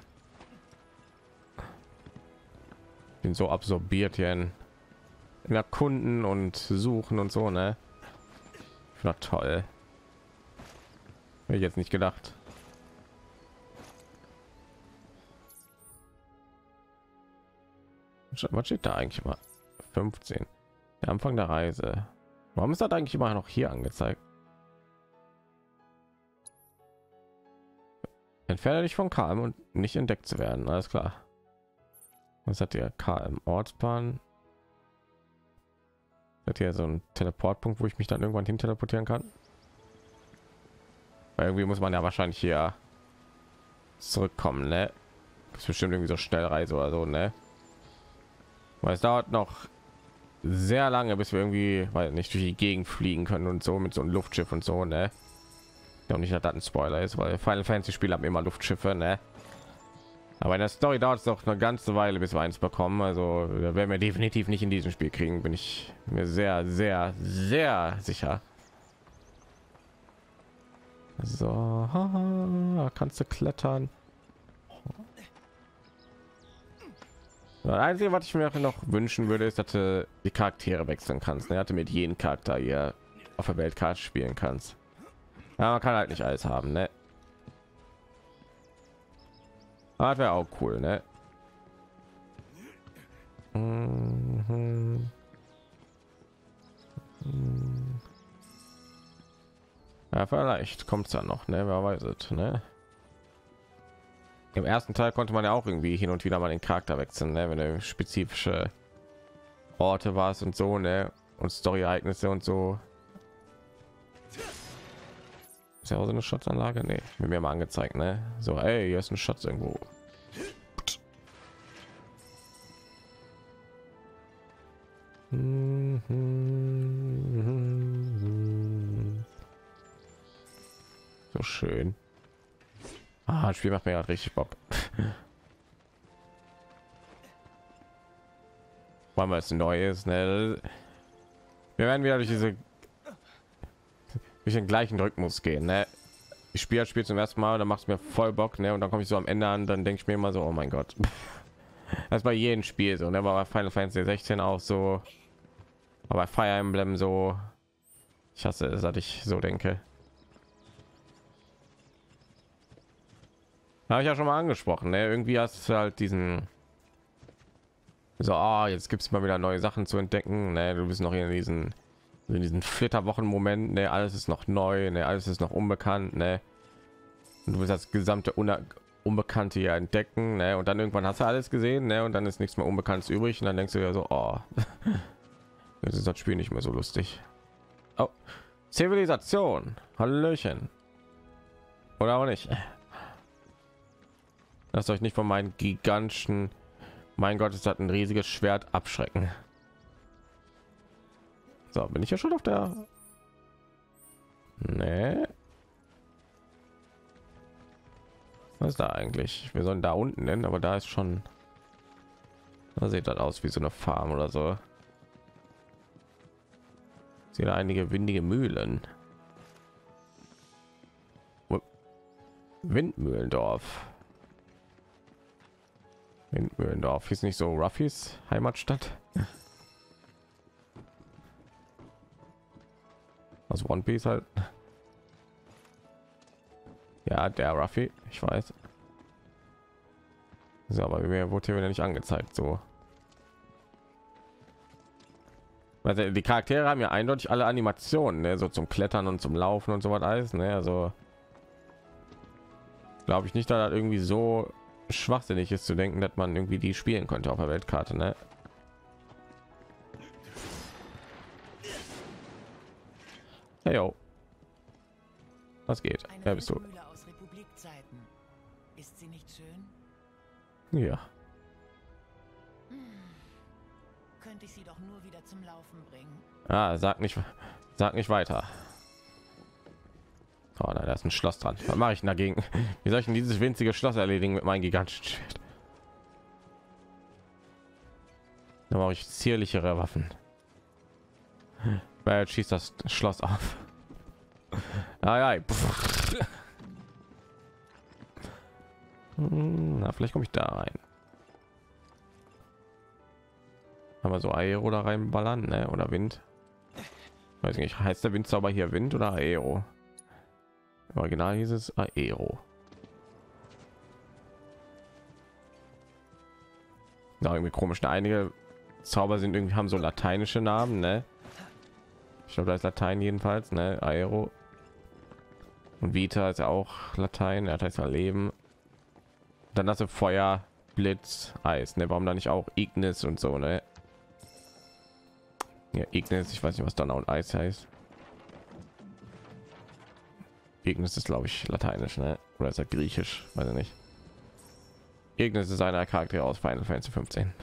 Bin so absorbiert hier in Erkunden und Suchen und so, ne? Na toll. Hätte ich jetzt nicht gedacht. Was steht da eigentlich mal? 15. Der Anfang der Reise. Warum ist das eigentlich immer noch hier angezeigt? Entferne dich von KM und nicht entdeckt zu werden. Alles klar. Was hat der KM Ortsbahn? Hat hier so ein Teleportpunkt, wo ich mich dann irgendwann hin teleportieren kann? Weil irgendwie muss man ja wahrscheinlich hier zurückkommen, ne? Das ist bestimmt irgendwie so Schnellreise oder so, ne? Weil es dauert noch sehr lange, bis wir irgendwie, weil nicht durch die Gegend fliegen können und so mit so einem Luftschiff und so, ne? Ja, nicht, dass das ein Spoiler ist, weil Final Fantasy Spiele haben immer Luftschiffe, ne? Aber in der Story dauert es doch eine ganze Weile, bis wir eins bekommen. Also da werden wir definitiv nicht in diesem Spiel kriegen, bin ich mir sehr, sehr, sehr sicher. So, kannst du klettern. Das Einzige, was ich mir noch wünschen würde, ist, dass du die Charaktere wechseln kannst. Er hatte mit jedem Charakter hier auf der Weltkarte spielen kannst. Ja, man kann halt nicht alles haben, ne? Das wäre auch cool, ne? Ja, vielleicht kommt es ja noch, ne? Wer weiß es, ne? Im ersten Teil konnte man ja auch irgendwie hin und wieder mal den Charakter wechseln, ne? Wenn du spezifische Orte warst und so, ne? Und Story-Ereignisse und so. Ist ja auch so eine Schutzanlage, ne? Mir mal angezeigt, ne? So, ey, hier ist ein Schatz irgendwo. So schön. Ah, das Spiel macht mir gerade richtig Bock. Weil es neu ist, ne? Wir werden wieder durch den gleichen Rhythmus gehen, ne? Ich spiele das Spiel zum ersten Mal, dann macht es mir voll Bock, ne? Und dann komme ich so am Ende an, dann denke ich mir immer so, oh mein Gott. Das ist bei jedem Spiel so, ne? War bei Final Fantasy 16 auch so, aber bei Fire Emblem so. Ich hasse es, dass ich so denke. Habe ich ja schon mal angesprochen, ne? Irgendwie hast du halt diesen so, jetzt gibt es mal wieder neue Sachen zu entdecken, ne? Du bist noch in diesen Flitterwochen-Moment, ne? Alles ist noch neu, ne? Alles ist noch unbekannt, ne? Und du willst das gesamte Unbekannte hier entdecken, ne? Und dann irgendwann hast du alles gesehen, ne? Und dann ist nichts mehr Unbekanntes übrig und dann denkst du ja so, jetzt ist das Spiel nicht mehr so lustig. Oh, Zivilisation, Hallöchen. Oder auch nicht. Lasst euch nicht von meinen gigantischen, mein Gott, es hat ein riesiges Schwert, abschrecken. So, bin ich ja schon auf der... Nee. Was ist da eigentlich? Wir sollen da unten nennen, aber da ist schon... Da sieht das aus wie so eine Farm oder so. Sieht da einige windige Mühlen. Windmühlendorf. Windmühlendorf ist nicht so Ruffys Heimatstadt. Aus One Piece halt. Ja, der Ruffy, ich weiß. So, aber mir wurde hier wieder nicht angezeigt, so. Also die Charaktere haben ja eindeutig alle Animationen, ne? So zum Klettern und zum Laufen und so was alles, ne? Also glaube ich nicht, dass das irgendwie so schwachsinnig ist zu denken, dass man irgendwie die spielen könnte auf der Weltkarte, ne? Hey, yo. Was geht? Wer bist du? Mühle aus Republikzeiten. Ist sie nicht schön? Ja. Könnte ich sie doch nur wieder zum Laufen bringen. Sag nicht weiter. Oh nein, da ist ein Schloss dran. Was mache ich denn dagegen? Wie soll ich denn dieses winzige Schloss erledigen mit meinem gigantischen Schwert? Da mache ich zierlichere Waffen. Weil jetzt schießt das Schloss auf. Na, vielleicht komme ich da rein. Aber so Aero da reinballern, ne? Oder Wind. Weiß nicht, heißt der Windzauber hier Wind oder Aero? Im Original hieß es Aero. Ja, irgendwie komisch. Einige Zauber sind irgendwie, haben so lateinische Namen, ne? Ich glaube, da ist Latein jedenfalls, ne? Aero. Und Vita ist ja auch Latein, er heißt ja Leben. Dann hast du Feuer, Blitz, Eis, ne? Warum da nicht auch Ignis und so, ne? Ja, Ignis, ich weiß nicht, was Donner und Eis heißt. Ignis ist, glaube ich, lateinisch, ne? Oder ist er griechisch, weiß ich nicht. Ignis ist einer Charakter aus Final Fantasy 15.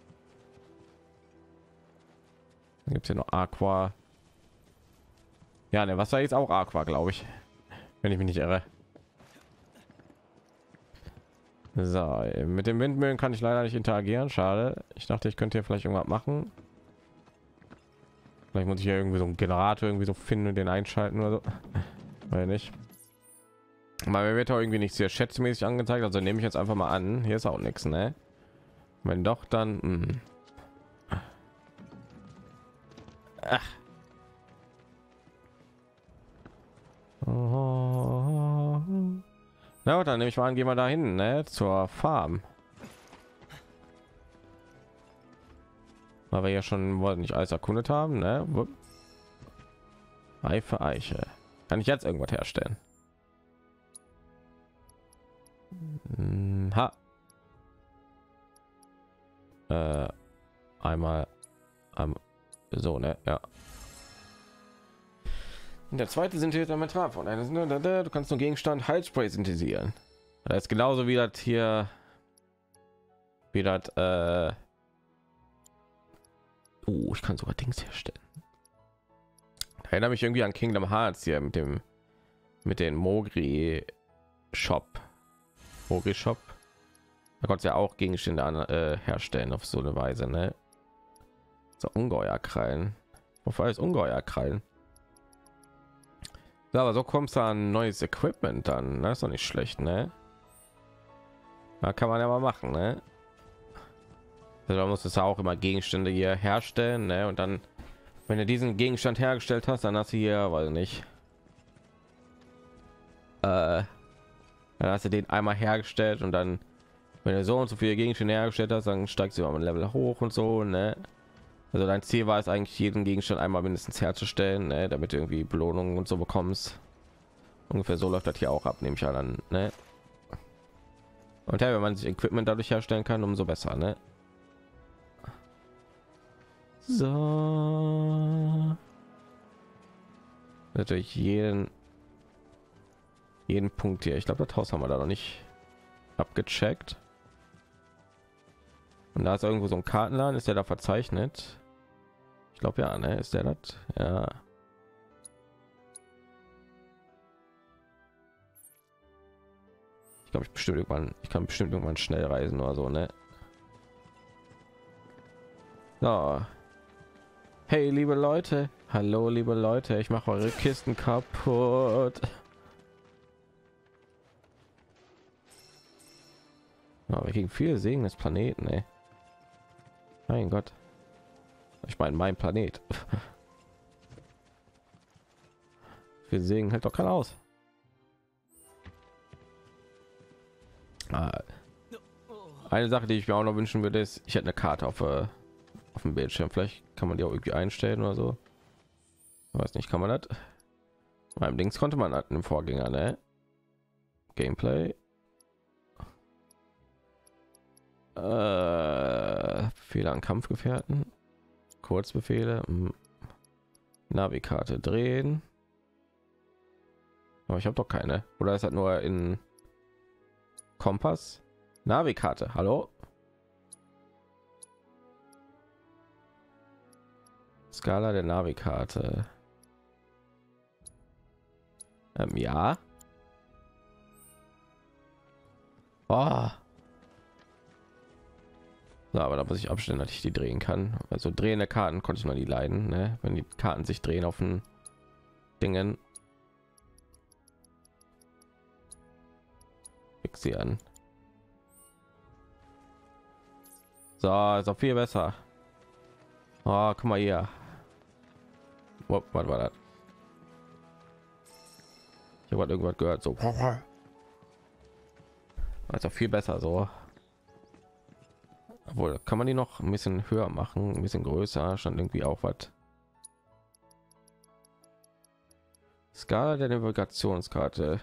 Dann gibt es hier noch Aqua. Ja, ne, Wasser ist auch Aqua, glaube ich, wenn ich mich nicht irre. So, mit den Windmühlen kann ich leider nicht interagieren, schade. Ich dachte, ich könnte hier vielleicht irgendwas machen. Vielleicht muss ich ja irgendwie so einen Generator irgendwie so finden und den einschalten oder so. Weil nicht. Mal mir wird auch irgendwie nichts hier schätzmäßig angezeigt, also nehme ich jetzt einfach mal an. Hier ist auch nichts, ne? Wenn doch, dann. Ach. Na, dann nehme ich mal an, gehen wir dahin, ne? Zur Farm. Weil wir ja schon wollten nicht alles erkundet haben, ne? Ei für Eiche. Kann ich jetzt irgendwas herstellen? Ha. Einmal so, ne? Ja. Und der zweite synthetischer Metall von du kannst nur Gegenstand Heilspray synthetisieren. Das ist genauso wie das hier, wie das ich kann sogar Dings herstellen. Erinnere mich irgendwie an Kingdom Hearts hier mit den Mogri Shop. Da konntest du ja auch Gegenstände herstellen auf so eine Weise, ne? So Ungeheuerkrallen. Wofür ist Ungeheuerkrallen? Ja, aber so kommst du an neues Equipment dann. Das ist doch nicht schlecht, ne? Da kann man ja mal machen, ne? Also, man muss es auch immer Gegenstände hier herstellen, ne? Und dann, wenn du diesen Gegenstand hergestellt hast, dann hast du hier, weiß nicht, dann hast du den einmal hergestellt und dann, wenn du so und so viele Gegenstände hergestellt hast, dann steigst du mal ein Level hoch und so, ne? Also dein Ziel war es eigentlich, jeden Gegenstand einmal mindestens herzustellen, ne? Damit du irgendwie Belohnungen und so bekommst. Ungefähr so läuft das hier auch ab, nehme ich an, ne? Und ja, wenn man sich Equipment dadurch herstellen kann, umso besser, ne? So. Natürlich jeden Punkt hier. Ich glaube, das Haus haben wir da noch nicht abgecheckt. Und da ist irgendwo so ein Kartenladen. Ist der da verzeichnet? Ich glaube ja, ne? Ist der das? Ja. Ich glaube, ich kann bestimmt irgendwann schnell reisen oder so, ne? So. Hey, liebe Leute. Hallo, liebe Leute. Ich mache eure Kisten kaputt. Ja, wir kriegen viel Segen des Planeten, ey. Mein Gott. Ich meine, mein Planet. Wir Segen hält doch keiner aus. Eine Sache, die ich mir auch noch wünschen würde, ist, ich hätte eine Karte auf dem Bildschirm. Vielleicht kann man die auch irgendwie einstellen oder so. Ich weiß nicht, kann man das? Beim Dings konnte man das im Vorgänger, ne? Gameplay. Fehler an Kampfgefährten. Kurzbefehle. Navikarte drehen. Aber ich habe doch keine. Oder ist das nur in Kompass? Navikarte, hallo? Skala der Navikarte. Ja. Oh. So, aber da muss ich abstellen, dass ich die drehen kann. Also drehende Karten konnte ich noch nie leiden, ne? Wenn die Karten sich drehen auf den Dingen. Fixieren. So, ist auch viel besser. Oh, guck mal hier. Was war das? Ich habe irgendwas gehört, so. Also viel besser so. Obwohl, kann man die noch ein bisschen höher machen, ein bisschen größer, stand irgendwie auch was. Skala der Navigationskarte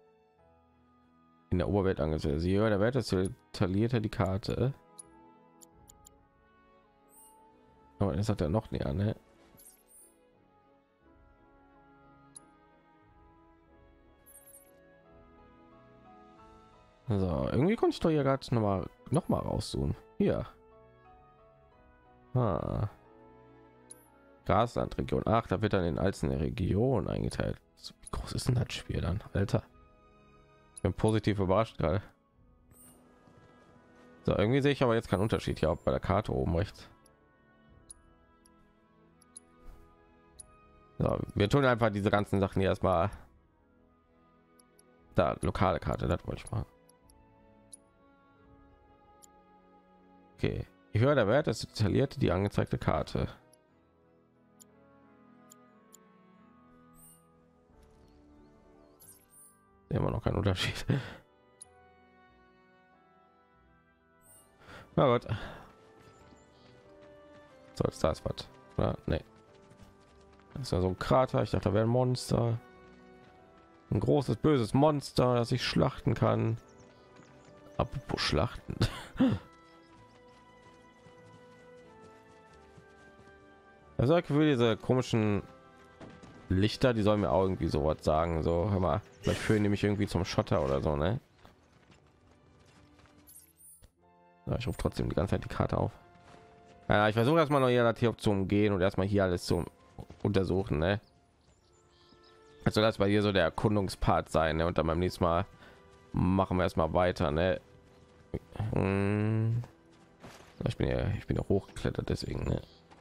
in der Oberwelt angezeigt. Je höher der Wert ist, detaillierter die Karte. Aber das hat er noch näher, ne? So, irgendwie konnte ich doch hier gerade noch mal rauszoomen. Hier. Graslandregion. Ach, da wird dann in einzelne Regionen eingeteilt. Wie groß ist denn das Spiel dann, Alter? Ich bin positiv überrascht gerade. So, irgendwie sehe ich aber jetzt keinen Unterschied hier auch bei der Karte oben rechts. So, wir tun einfach diese ganzen Sachen hier erstmal. Da, lokale Karte, das wollte ich machen. Okay, ich höre, der Wert ist detailliert die angezeigte Karte. Immer noch kein Unterschied. Na gut. So, jetzt da ist was. Nee. Das ist ja so ein Krater. Ich dachte, da wäre ein Monster. Ein großes böses Monster, das ich schlachten kann. Apropos Schlachten. Also ich will diese komischen Lichter, die sollen mir auch irgendwie sowas sagen. So, hör mal, vielleicht führen die mich irgendwie zum Schotter oder so, ne? Ja, ich rufe trotzdem die ganze Zeit die Karte auf. Ja, ich versuche erstmal noch hier zu umgehen und erstmal hier alles zu untersuchen, ne? Also das bei hier so der Erkundungspart sein, ne? Und dann beim nächsten Mal machen wir erstmal weiter, ne? Ich bin ja hochgeklettert, deswegen, ne?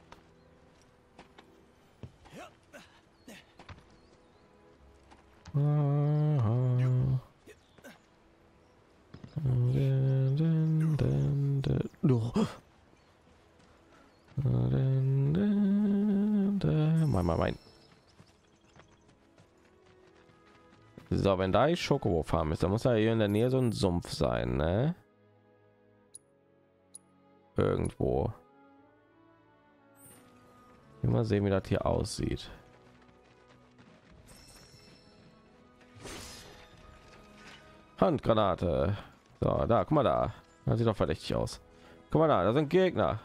Mein. So, wenn da die Schokobo Farm ist, dann muss da hier in der Nähe so ein Sumpf sein, ne? Irgendwo. Mal sehen, wie das hier aussieht. Handgranate. So, da, guck mal da. Das sieht doch verdächtig aus. Guck mal da sind Gegner.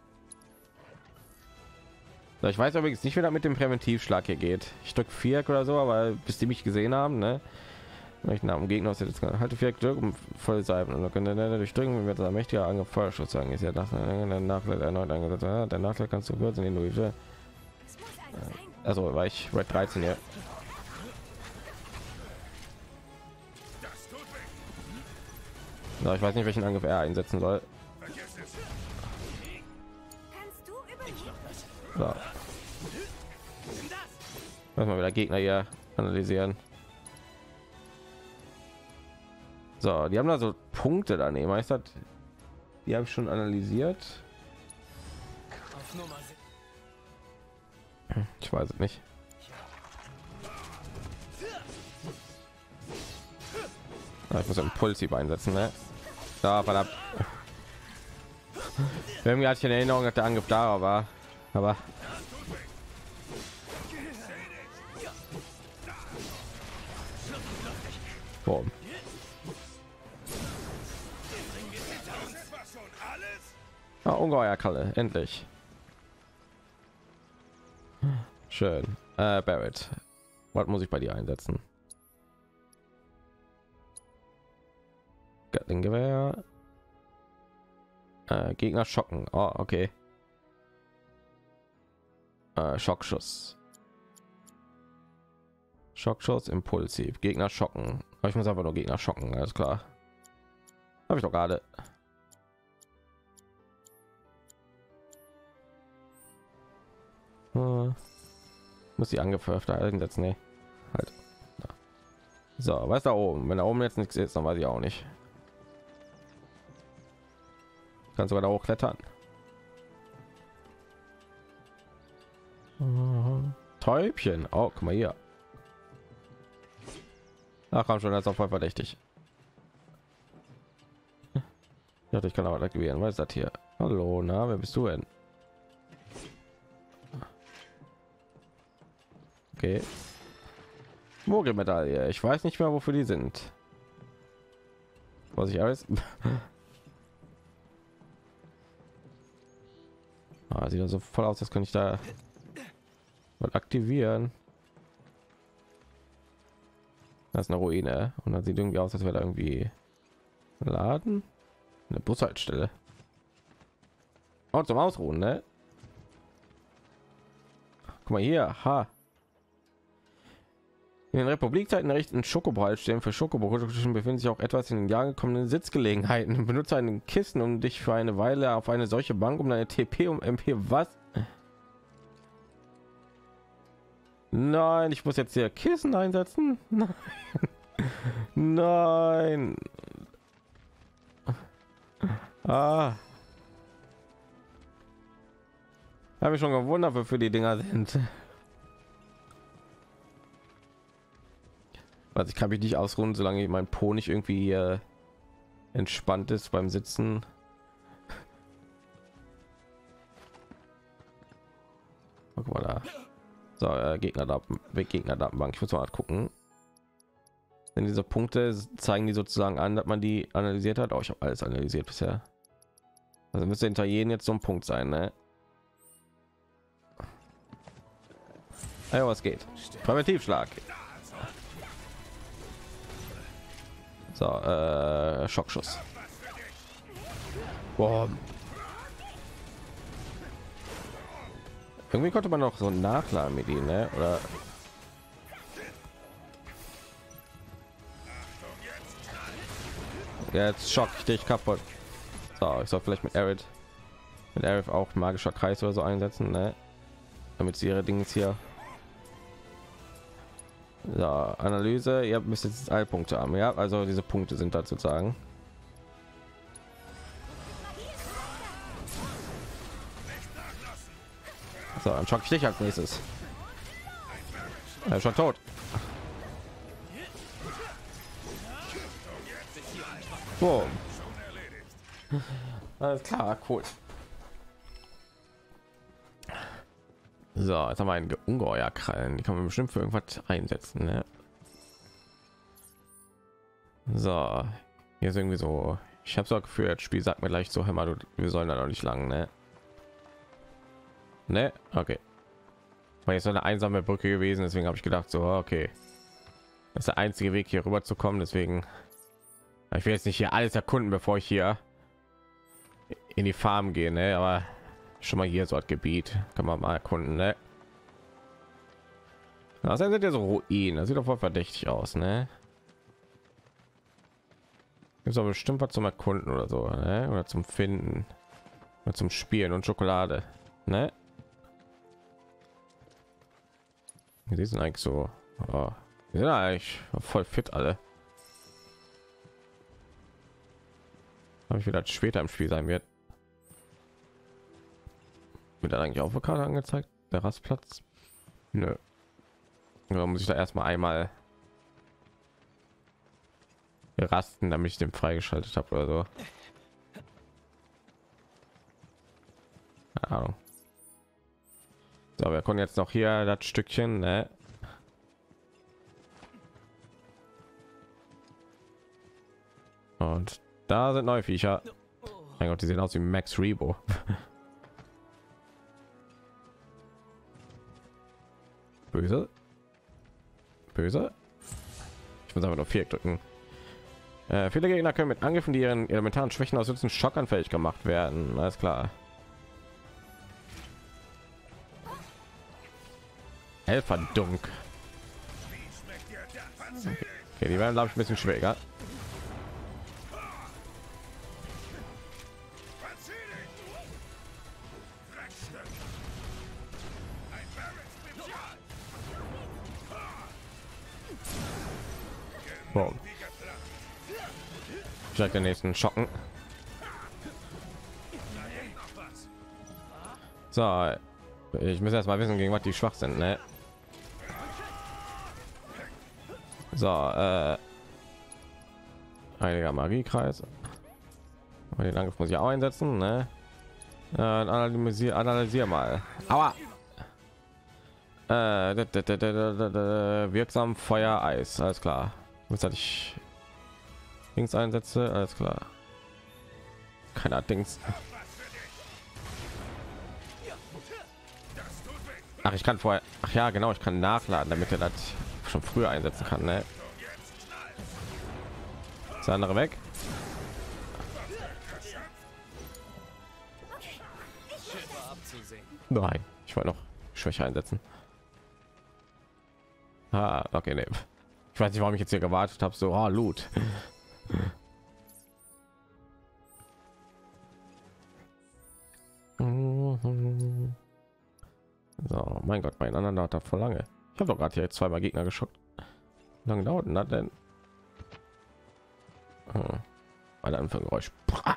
So, ich weiß übrigens nicht, wie das mit dem Präventivschlag hier geht. Ich drücke 4 oder so, aber bis die mich gesehen haben, ne? Ich nach dem Gegner aus jetzt halte 4 Glück um voll Seifen und dann können der durchdrücken, wenn wir das mächtiger Feuerschutz sagen ist ja nach Nachlass erneut eingesetzt. Der Nachlass kannst du kürzen, den du also war ich Red 13 hier. So, ich weiß nicht, welchen Angriff er einsetzen soll. So. Müssen wir wieder Gegner hier analysieren. So, die haben da so Punkte daneben. Heißt das, die habe ich schon analysiert. Ich weiß es nicht. Ich muss einen Impulsiv einsetzen, ne? Da, verdammt. Irgendwie hatte ich in Erinnerung, dass der Angriff da war, aber boom. Ah, ungeheuer Kalle, endlich. Schön. Barrett, was muss ich bei dir einsetzen? Gatling-Gewehr. Gegner schocken. Oh, okay. Schockschuss. Schockschuss, impulsiv. Gegner schocken. Aber ich muss einfach nur Gegner schocken, alles klar. Habe ich doch gerade. Muss die angepfeffte einsetzen, ne? Halt. So, was da oben? Wenn da oben jetzt nichts ist, dann weiß ich auch nicht. Kann sogar da hochklettern. Täubchen. Oh, guck mal hier. Ach, komm schon, das ist auch voll verdächtig. Ja, ich kann aber aktivieren. Was ist das hier? Hallo, na, wer bist du denn? Okay. Mogelmedaille. Ich weiß nicht mehr, wofür die sind. Was ich alles. Sieht also voll aus, das kann ich da mal aktivieren. Das ist eine Ruine und dann sieht irgendwie aus, als wäre da irgendwie ein Laden, eine Bushaltestelle. Und zum Ausruhen, ne? Guck mal hier, ha. In den Republikzeiten errichteten Schokobo-Haltestellen für Schokobo-Produktionen befinden sich auch etwas in den Jahr gekommenen Sitzgelegenheiten. Benutze einen Kissen, um dich für eine Weile auf eine solche Bank, um deine TP und MP. Was? Nein, ich muss jetzt hier Kissen einsetzen. Nein. Nein. Ah. Habe ich schon gewundert, wofür die Dinger sind. Also ich kann mich nicht ausruhen, solange mein Po nicht irgendwie entspannt ist beim Sitzen. Guck mal da. So, Gegner Datenbank. Ich muss mal gucken. Denn diese Punkte zeigen die sozusagen an, dass man die analysiert hat. Oh, ich habe alles analysiert bisher. Also müsste hinter jedem jetzt so ein Punkt sein, ne? Ja, was geht? Präventivschlag. So, Schockschuss. Boah. Irgendwie konnte man noch so nachladen mit ihnen, ne? Oder jetzt schock ich dich kaputt. So, ich soll vielleicht mit Aerith auch magischer Kreis oder so einsetzen, ne? Damit sie ihre Dinge hier. So, Analyse, ihr müsst jetzt Allpunkte haben, ja? Also diese Punkte sind da sozusagen. So, dann schock ich dich als nächstes. Er ist schon tot. Boom. Alles klar, cool. So, jetzt haben wir einen Ungeheuerkrallen. Die kann man bestimmt für irgendwas einsetzen, ne? So, hier ist irgendwie so. Ich habe so Gefühl, das Spiel sagt mir gleich so, hör mal, wir sollen da noch nicht lang, ne? Ne, okay. Weil jetzt so eine einsame Brücke gewesen, deswegen habe ich gedacht, so, okay, das ist der einzige Weg hier rüber zu kommen. Deswegen, ich will jetzt nicht hier alles erkunden, bevor ich hier in die Farm gehe, ne? Aber schon mal hier so ein Gebiet kann man mal erkunden, ne? Das sind ja so Ruinen, das sieht doch voll verdächtig aus, ne? Gibt aber bestimmt was zum Erkunden oder so, ne? Oder zum Finden oder zum Spielen und Schokolade, ne? Die sind eigentlich so, oh, die sind eigentlich voll fit alle. Habe ich wieder später im Spiel sein wird. Wird dann eigentlich auf der Karte angezeigt, der Rastplatz? Nö. Oder muss ich da erstmal einmal rasten, damit ich den freigeschaltet habe oder so? Keine Ahnung. So, wir können jetzt noch hier das Stückchen, ne? Und da sind neue Viecher. Mein Gott, die sehen aus wie Max Rebo. Böse. Böse. Ich muss einfach nur 4 drücken. Viele Gegner können mit Angriffen, die ihren elementaren Schwächen ausnutzen, schockanfällig gemacht werden. Alles klar. Helferdunk. Okay, die werden glaube ich ein bisschen schwieriger. Wow. Vielleicht den nächsten schocken. So, ich muss erst mal wissen, gegen was die schwach sind, ne? So, heiliger Magiekreis. Den Angriff muss ich auch einsetzen, ne? Analysier mal. Aua! Wirksam Feuer, Eis, alles klar. Jetzt hatte ich links einsetze, alles klar. Keiner Dings. Ach, ich kann vorher. Ach ja, genau, ich kann nachladen, damit er das schon früher einsetzen kann, ne? Das andere weg. Nein, ich wollte noch Schwäche einsetzen. Ah, okay, ne. Ich weiß nicht, warum ich jetzt hier gewartet habe. So, oh, Loot. So, mein Gott, mein anderen dauert voll lange. Ich habe doch gerade hier zweimal Gegner geschockt. Wie lange dauert das denn? Ein Anfanggeräusch.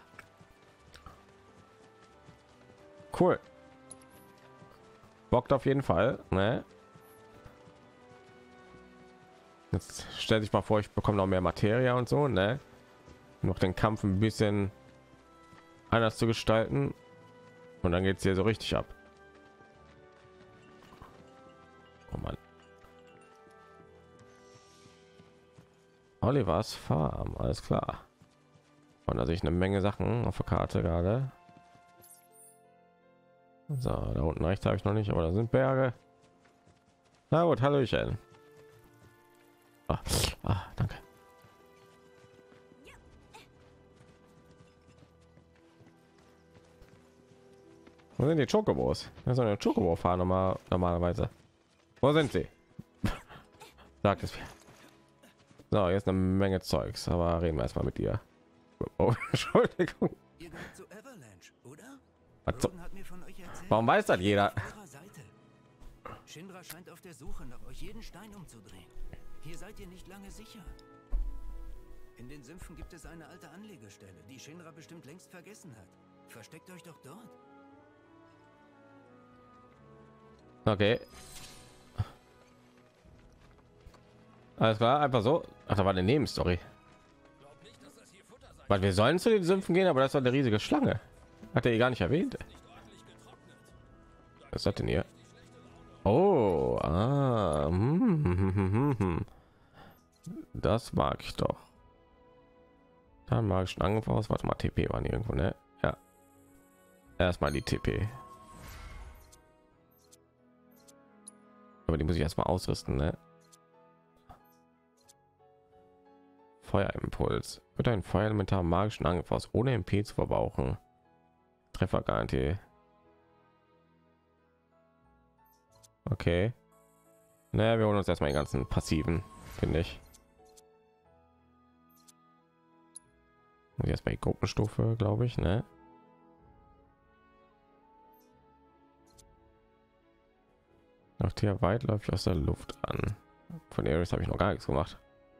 Cool. Bockt auf jeden Fall, ne? Jetzt stell dich mal vor, ich bekomme noch mehr Materie und so, ne? Noch den Kampf ein bisschen anders zu gestalten und dann geht es hier so richtig ab. Oh Mann. Olivers Farm, alles klar. Und da sehe ich eine Menge Sachen auf der Karte gerade. So, da unten rechts habe ich noch nicht, aber da sind Berge. Na gut, hallöchen. Danke. Wo sind die Chocobos? Das ist eine Chocobo fahren normalerweise. Wo sind sie? Sagt es mir. So, jetzt eine Menge Zeugs, aber reden wir erstmal mit dir. Oh, Entschuldigung. Ihr gehört zu Avalanche, oder? Also, Roden hat mir von euch erzählt. warum weiß das jeder? Auf eurer Seite. Shinra scheint auf der Suche nach euch, jeden Stein umzudrehen. Hier seid ihr nicht lange sicher. In den Sümpfen gibt es eine alte Anlegestelle, die Shinra bestimmt längst vergessen hat. Versteckt euch doch dort. Okay. Alles klar, einfach so. Ach, da war eine Nebenstory. Weil wir sollen zu den Sümpfen gehen, aber das war eine riesige Schlange. Hat er gar nicht erwähnt. Was hat denn hier? Oh, das mag ich doch. Dann mag ich schon angefangen. Warte mal, TP waren hier irgendwo, ne? Ja. Erstmal die TP. Aber die muss ich erstmal ausrüsten, ne? Feuerimpuls wird ein Feuerelementar magischen Angriff aus ohne MP zu verbrauchen. Treffergarantie. Okay. Naja, wir holen uns erstmal die ganzen passiven, finde ich. Und jetzt bei Gruppenstufe, glaube ich, ne? Nach Tier weitläufig aus der Luft an. Von Ares habe ich noch gar nichts gemacht.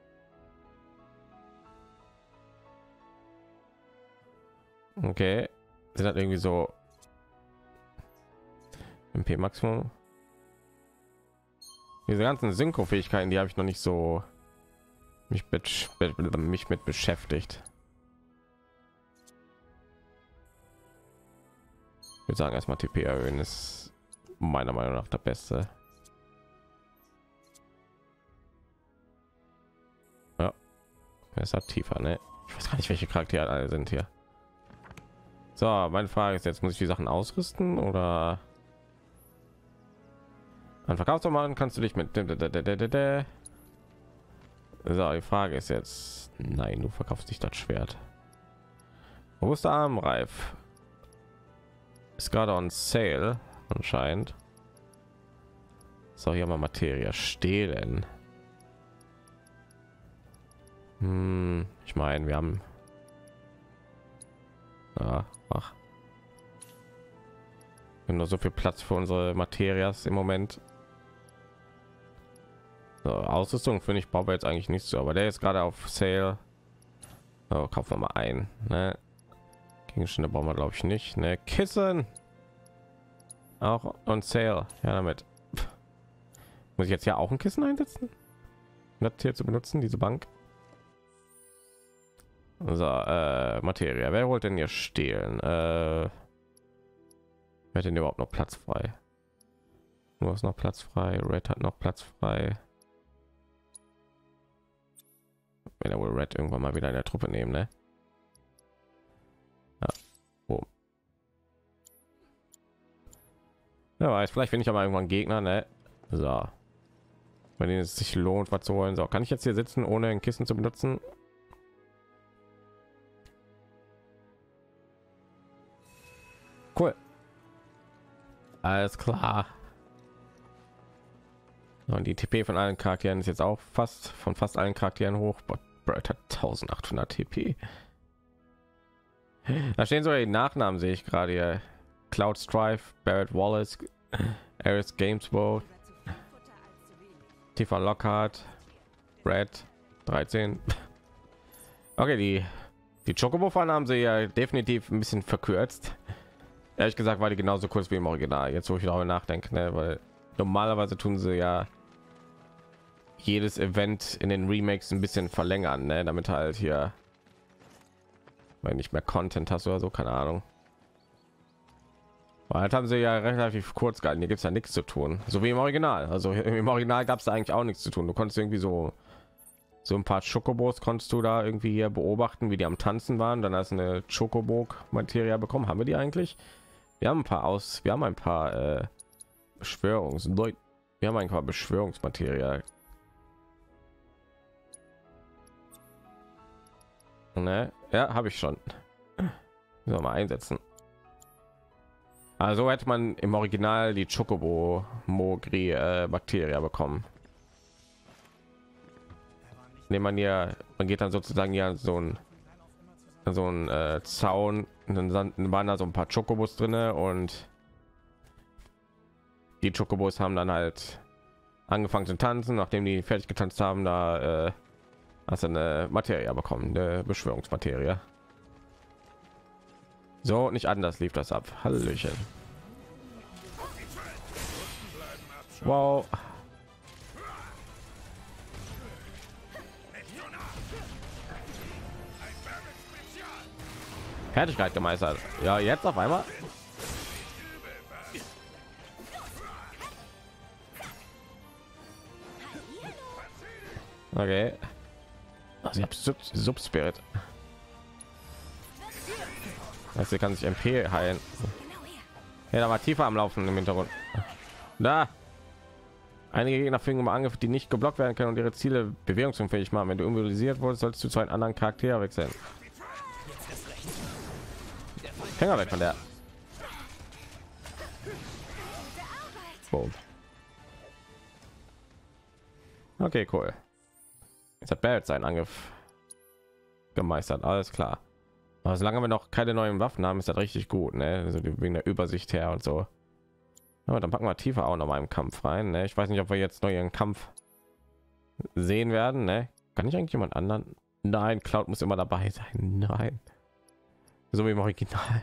Okay, sind das irgendwie so MP Maximum? Diese ganzen Synchro-Fähigkeiten, die habe ich noch nicht so mich mit beschäftigt. Ich würde sagen, erstmal TP erhöhen ist meiner Meinung nach der beste. Ja, es hat tiefer, ne? Ich weiß gar nicht, welche Charaktere alle sind hier. So, meine Frage ist jetzt, muss ich die Sachen ausrüsten oder an Verkaufsmann kannst du dich mit so, die Frage ist jetzt, nein, du verkaufst dich das Schwert. Robuster Armreif ist gerade on sale anscheinend. So, hier mal Materie stehlen. Ich meine, wir haben nur so viel Platz für unsere Materias im Moment. So, Ausrüstung finde ich brauchen wir jetzt eigentlich nicht so, aber der ist gerade auf Sale. So, kaufen wir mal ein. Ne? Gegenstände brauchen wir glaube ich nicht. Ne? Kissen auch on Sale. Ja, damit muss ich jetzt ja auch ein Kissen einsetzen, um das hier zu benutzen, diese Bank. So, Materie. Wer wollte denn hier stehlen? Wer hat denn überhaupt noch Platz frei? Nur ist noch Platz frei. Red hat noch Platz frei. Wenn er wohl Red irgendwann mal wieder in der Truppe nehmen, ne? Ja. Oh. Ja, weiß, vielleicht finde ich aber irgendwann Gegner, ne? So. Wenn es sich lohnt, was zu holen. So, kann ich jetzt hier sitzen, ohne ein Kissen zu benutzen? Cool. Alles klar. Und die TP von allen Charakteren ist jetzt auch fast allen Charakteren hoch. Bright hat 1800 TP. Da stehen sogar die Nachnamen, sehe ich gerade hier. Cloud Strife, Barrett Wallace, Ares Gamesbow, Tifa Lockhart, Red 13. Okay, die Chocobo-Fahren haben sie ja definitiv ein bisschen verkürzt. Ehrlich gesagt war die genauso kurz wie im Original. Jetzt wo ich darüber nachdenke, ne? Weil normalerweise tun sie ja jedes Event in den Remakes ein bisschen verlängern, ne? Damit halt hier, weil nicht mehr Content hast oder so, keine Ahnung. Weil halt haben sie ja relativ kurz gehalten. Hier gibt es ja nichts zu tun, so wie im Original. Also im Original gab es da eigentlich auch nichts zu tun. Du konntest irgendwie so so ein paar Chocobos konntest du da irgendwie hier beobachten, wie die am Tanzen waren. Dann hast du eine Chocobo-Materie bekommen. Haben wir die eigentlich? Wir haben ein paar Beschwörungsmaterie. Ne? Ja, habe ich schon. So, mal einsetzen. Also hätte man im Original die Chocobo Mogri Bakterie bekommen. Man geht dann sozusagen ja so ein Zaun, und dann waren da so ein paar Chocobos drinne und die Chocobos haben dann halt angefangen zu tanzen. Nachdem die fertig getanzt haben, da hast du eine Materie bekommen, eine Beschwörungsmaterie. So, nicht anders lief das ab. Hallöchen. Wow. Fertigkeit gemeistert. Ja, jetzt auf einmal. Okay. Also ich habe Subspirit. Also kann sich MP heilen. Ja, da war tiefer am Laufen im Hintergrund. Da. Einige Gegner fügen immer Angriffe, die nicht geblockt werden können und ihre Ziele bewegungsunfähig machen. Wenn du immobilisiert wurdest, solltest du zu einem anderen Charakter wechseln. Finger weg von der. Boom. Okay, cool. Jetzt hat Barrett seinen Angriff gemeistert. Alles klar. Aber solange wir noch keine neuen Waffen haben, ist das richtig gut, ne? Also wegen der Übersicht her und so. Aber dann packen wir tiefer auch noch mal im Kampf rein, ne? Ich weiß nicht, ob wir jetzt noch ihren Kampf sehen werden, ne? Kann ich eigentlich jemand anderen? Nein, Cloud muss immer dabei sein. Nein. So wie im Original.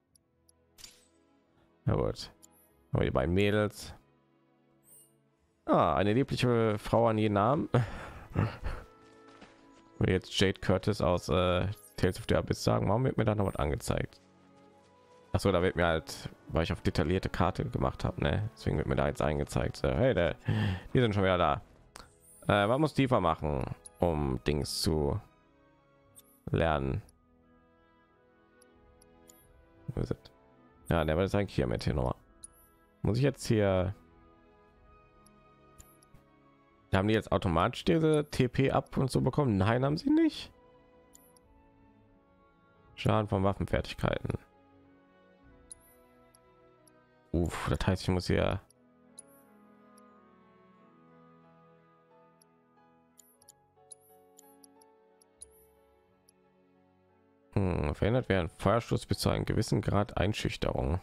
Na gut. Aber die beiden Mädels. Ah, eine liebliche Frau an jeden Namen. Jetzt Jade Curtis aus Tales of the Abyss sagen. Warum wird mir da noch was angezeigt? Achso, da wird mir halt, weil ich auf detaillierte Karte gemacht habe, ne? Deswegen wird mir da jetzt eingezeigt. So, hey, die sind schon wieder da. Man muss tiefer machen, um Dings zu lernen. Ja, der war jetzt eigentlich hier mit hier nochmal. Muss ich jetzt hier? Haben die jetzt automatisch diese TP ab und so bekommen? Nein, haben sie nicht. Schaden von Waffenfertigkeiten. Das heißt, ich muss hier verhindert werden Feuerstoß bis zu einem gewissen Grad Einschüchterung.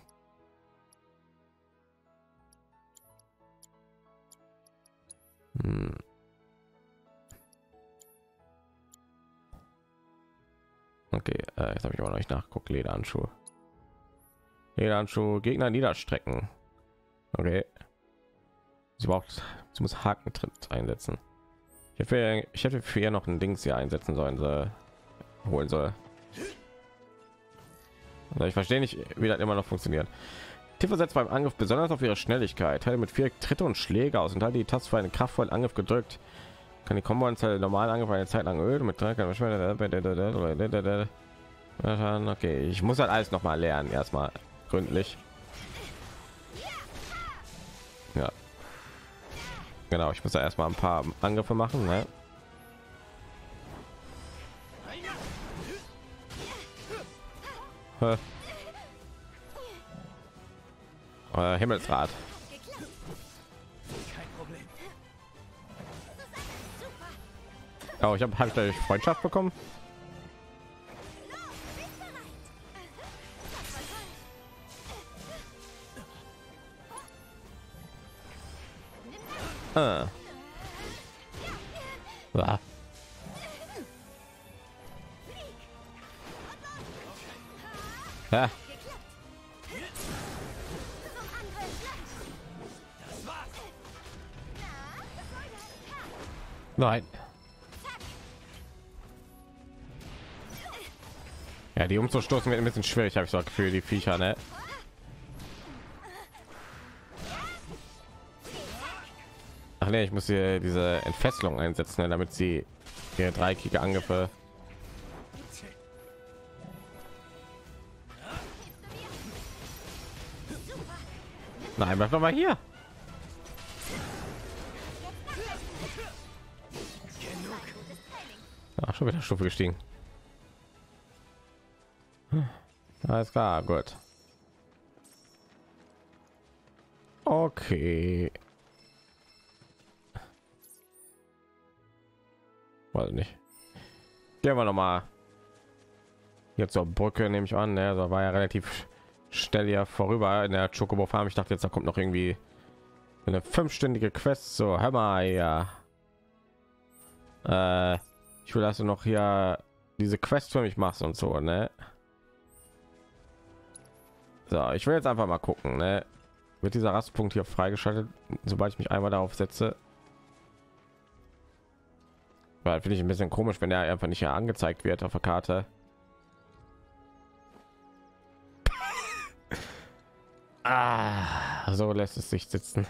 Okay, jetzt habe ich aber noch nicht nachguckt. Lederhandschuhe. Lederhandschuhe, Gegner niederstrecken. Okay. Sie muss Hakentritt einsetzen. Ich hätte für ihr noch ein Dings hier einsetzen sollen, holen soll. Also ich verstehe nicht, wie das immer noch funktioniert. Tifa setzt beim Angriff besonders auf ihre Schnelligkeit. Teile mit 4 Tritte und Schläge aus und halte die Taste für einen kraftvollen Angriff gedrückt. Kann die Kombo-Anzahl normalen Angriff eine Zeit lang öden mit 3 kann okay, ich muss halt alles noch mal lernen, erstmal gründlich. Ja, genau, ich muss da erstmal ein paar Angriffe machen, ne? Himmelsrad. Oh, ich habe gleich Freundschaft bekommen. Ah. Ja. Nein. Ja, die umzustoßen wird ein bisschen schwierig, habe ich so für die Viecher, ne? Ach nee, ich muss hier diese Entfesselung einsetzen, ne, damit sie hier dreieckige Angriffe. Nein, bleib doch mal hier. Ach, schon wieder Stufe gestiegen. Alles klar, gut. Okay. Weiß nicht. Gehen wir noch mal jetzt zur Brücke, nehme ich an. Ne? Also war ja relativ schnell hier vorüber in der Chocobo Farm. Ich dachte jetzt, da kommt noch irgendwie eine 5-stündige Quest. So, hör mal, ja. Ich will, dass du noch hier diese Quest für mich machst und so, ne? So, ich will jetzt einfach mal gucken, ne? Wird dieser Rastpunkt hier freigeschaltet, sobald ich mich einmal darauf setze? Weil finde ich ein bisschen komisch, wenn er einfach nicht angezeigt wird auf der Karte. So lässt es sich sitzen.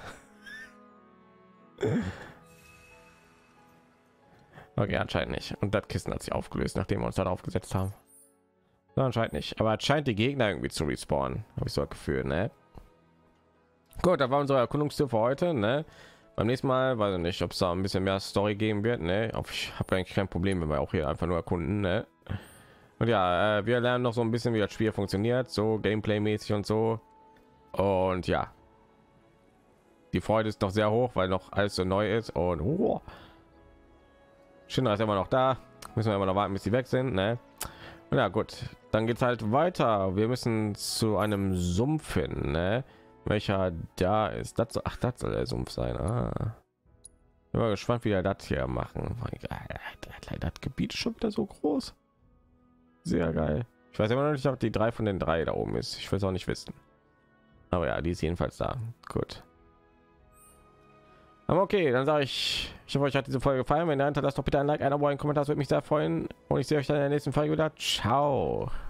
Okay, anscheinend nicht. Und das Kissen hat sich aufgelöst, nachdem wir uns darauf gesetzt haben. So, anscheinend nicht. Aber es scheint die Gegner irgendwie zu respawnen, habe ich so ein Gefühl, ne? Gut, da war unsere Erkundungstour für heute, ne? Beim nächsten Mal weiß ich nicht, ob es da ein bisschen mehr Story geben wird, ne? Ich habe eigentlich kein Problem, wenn wir auch hier einfach nur erkunden, ne? Und ja, wir lernen noch so ein bisschen, wie das Spiel funktioniert, so Gameplay-mäßig und so. Und ja, die Freude ist noch sehr hoch, weil noch alles so neu ist. Und Shinra ist immer noch da. Müssen wir immer noch warten, bis sie weg sind, ne? Und ja, gut, dann geht's halt weiter. Wir müssen zu einem Sumpf hin, ne? Welcher da ist. Das, ach, das soll der Sumpf sein. Bin mal gespannt, wie er das hier machen. Das Gebiet ist schon wieder so groß. Sehr geil. Ich weiß immer noch nicht, ob die 3 von den 3 da oben ist. Ich will es auch nicht wissen. Aber ja, die ist jedenfalls da. Gut. Aber okay, dann sage ich hoffe, euch hat diese Folge gefallen. Wenn ihr hinterlasst doch bitte ein Like, ein Abo, ein Kommentar, das würde mich sehr freuen. Und ich sehe euch dann in der nächsten Folge wieder. Ciao.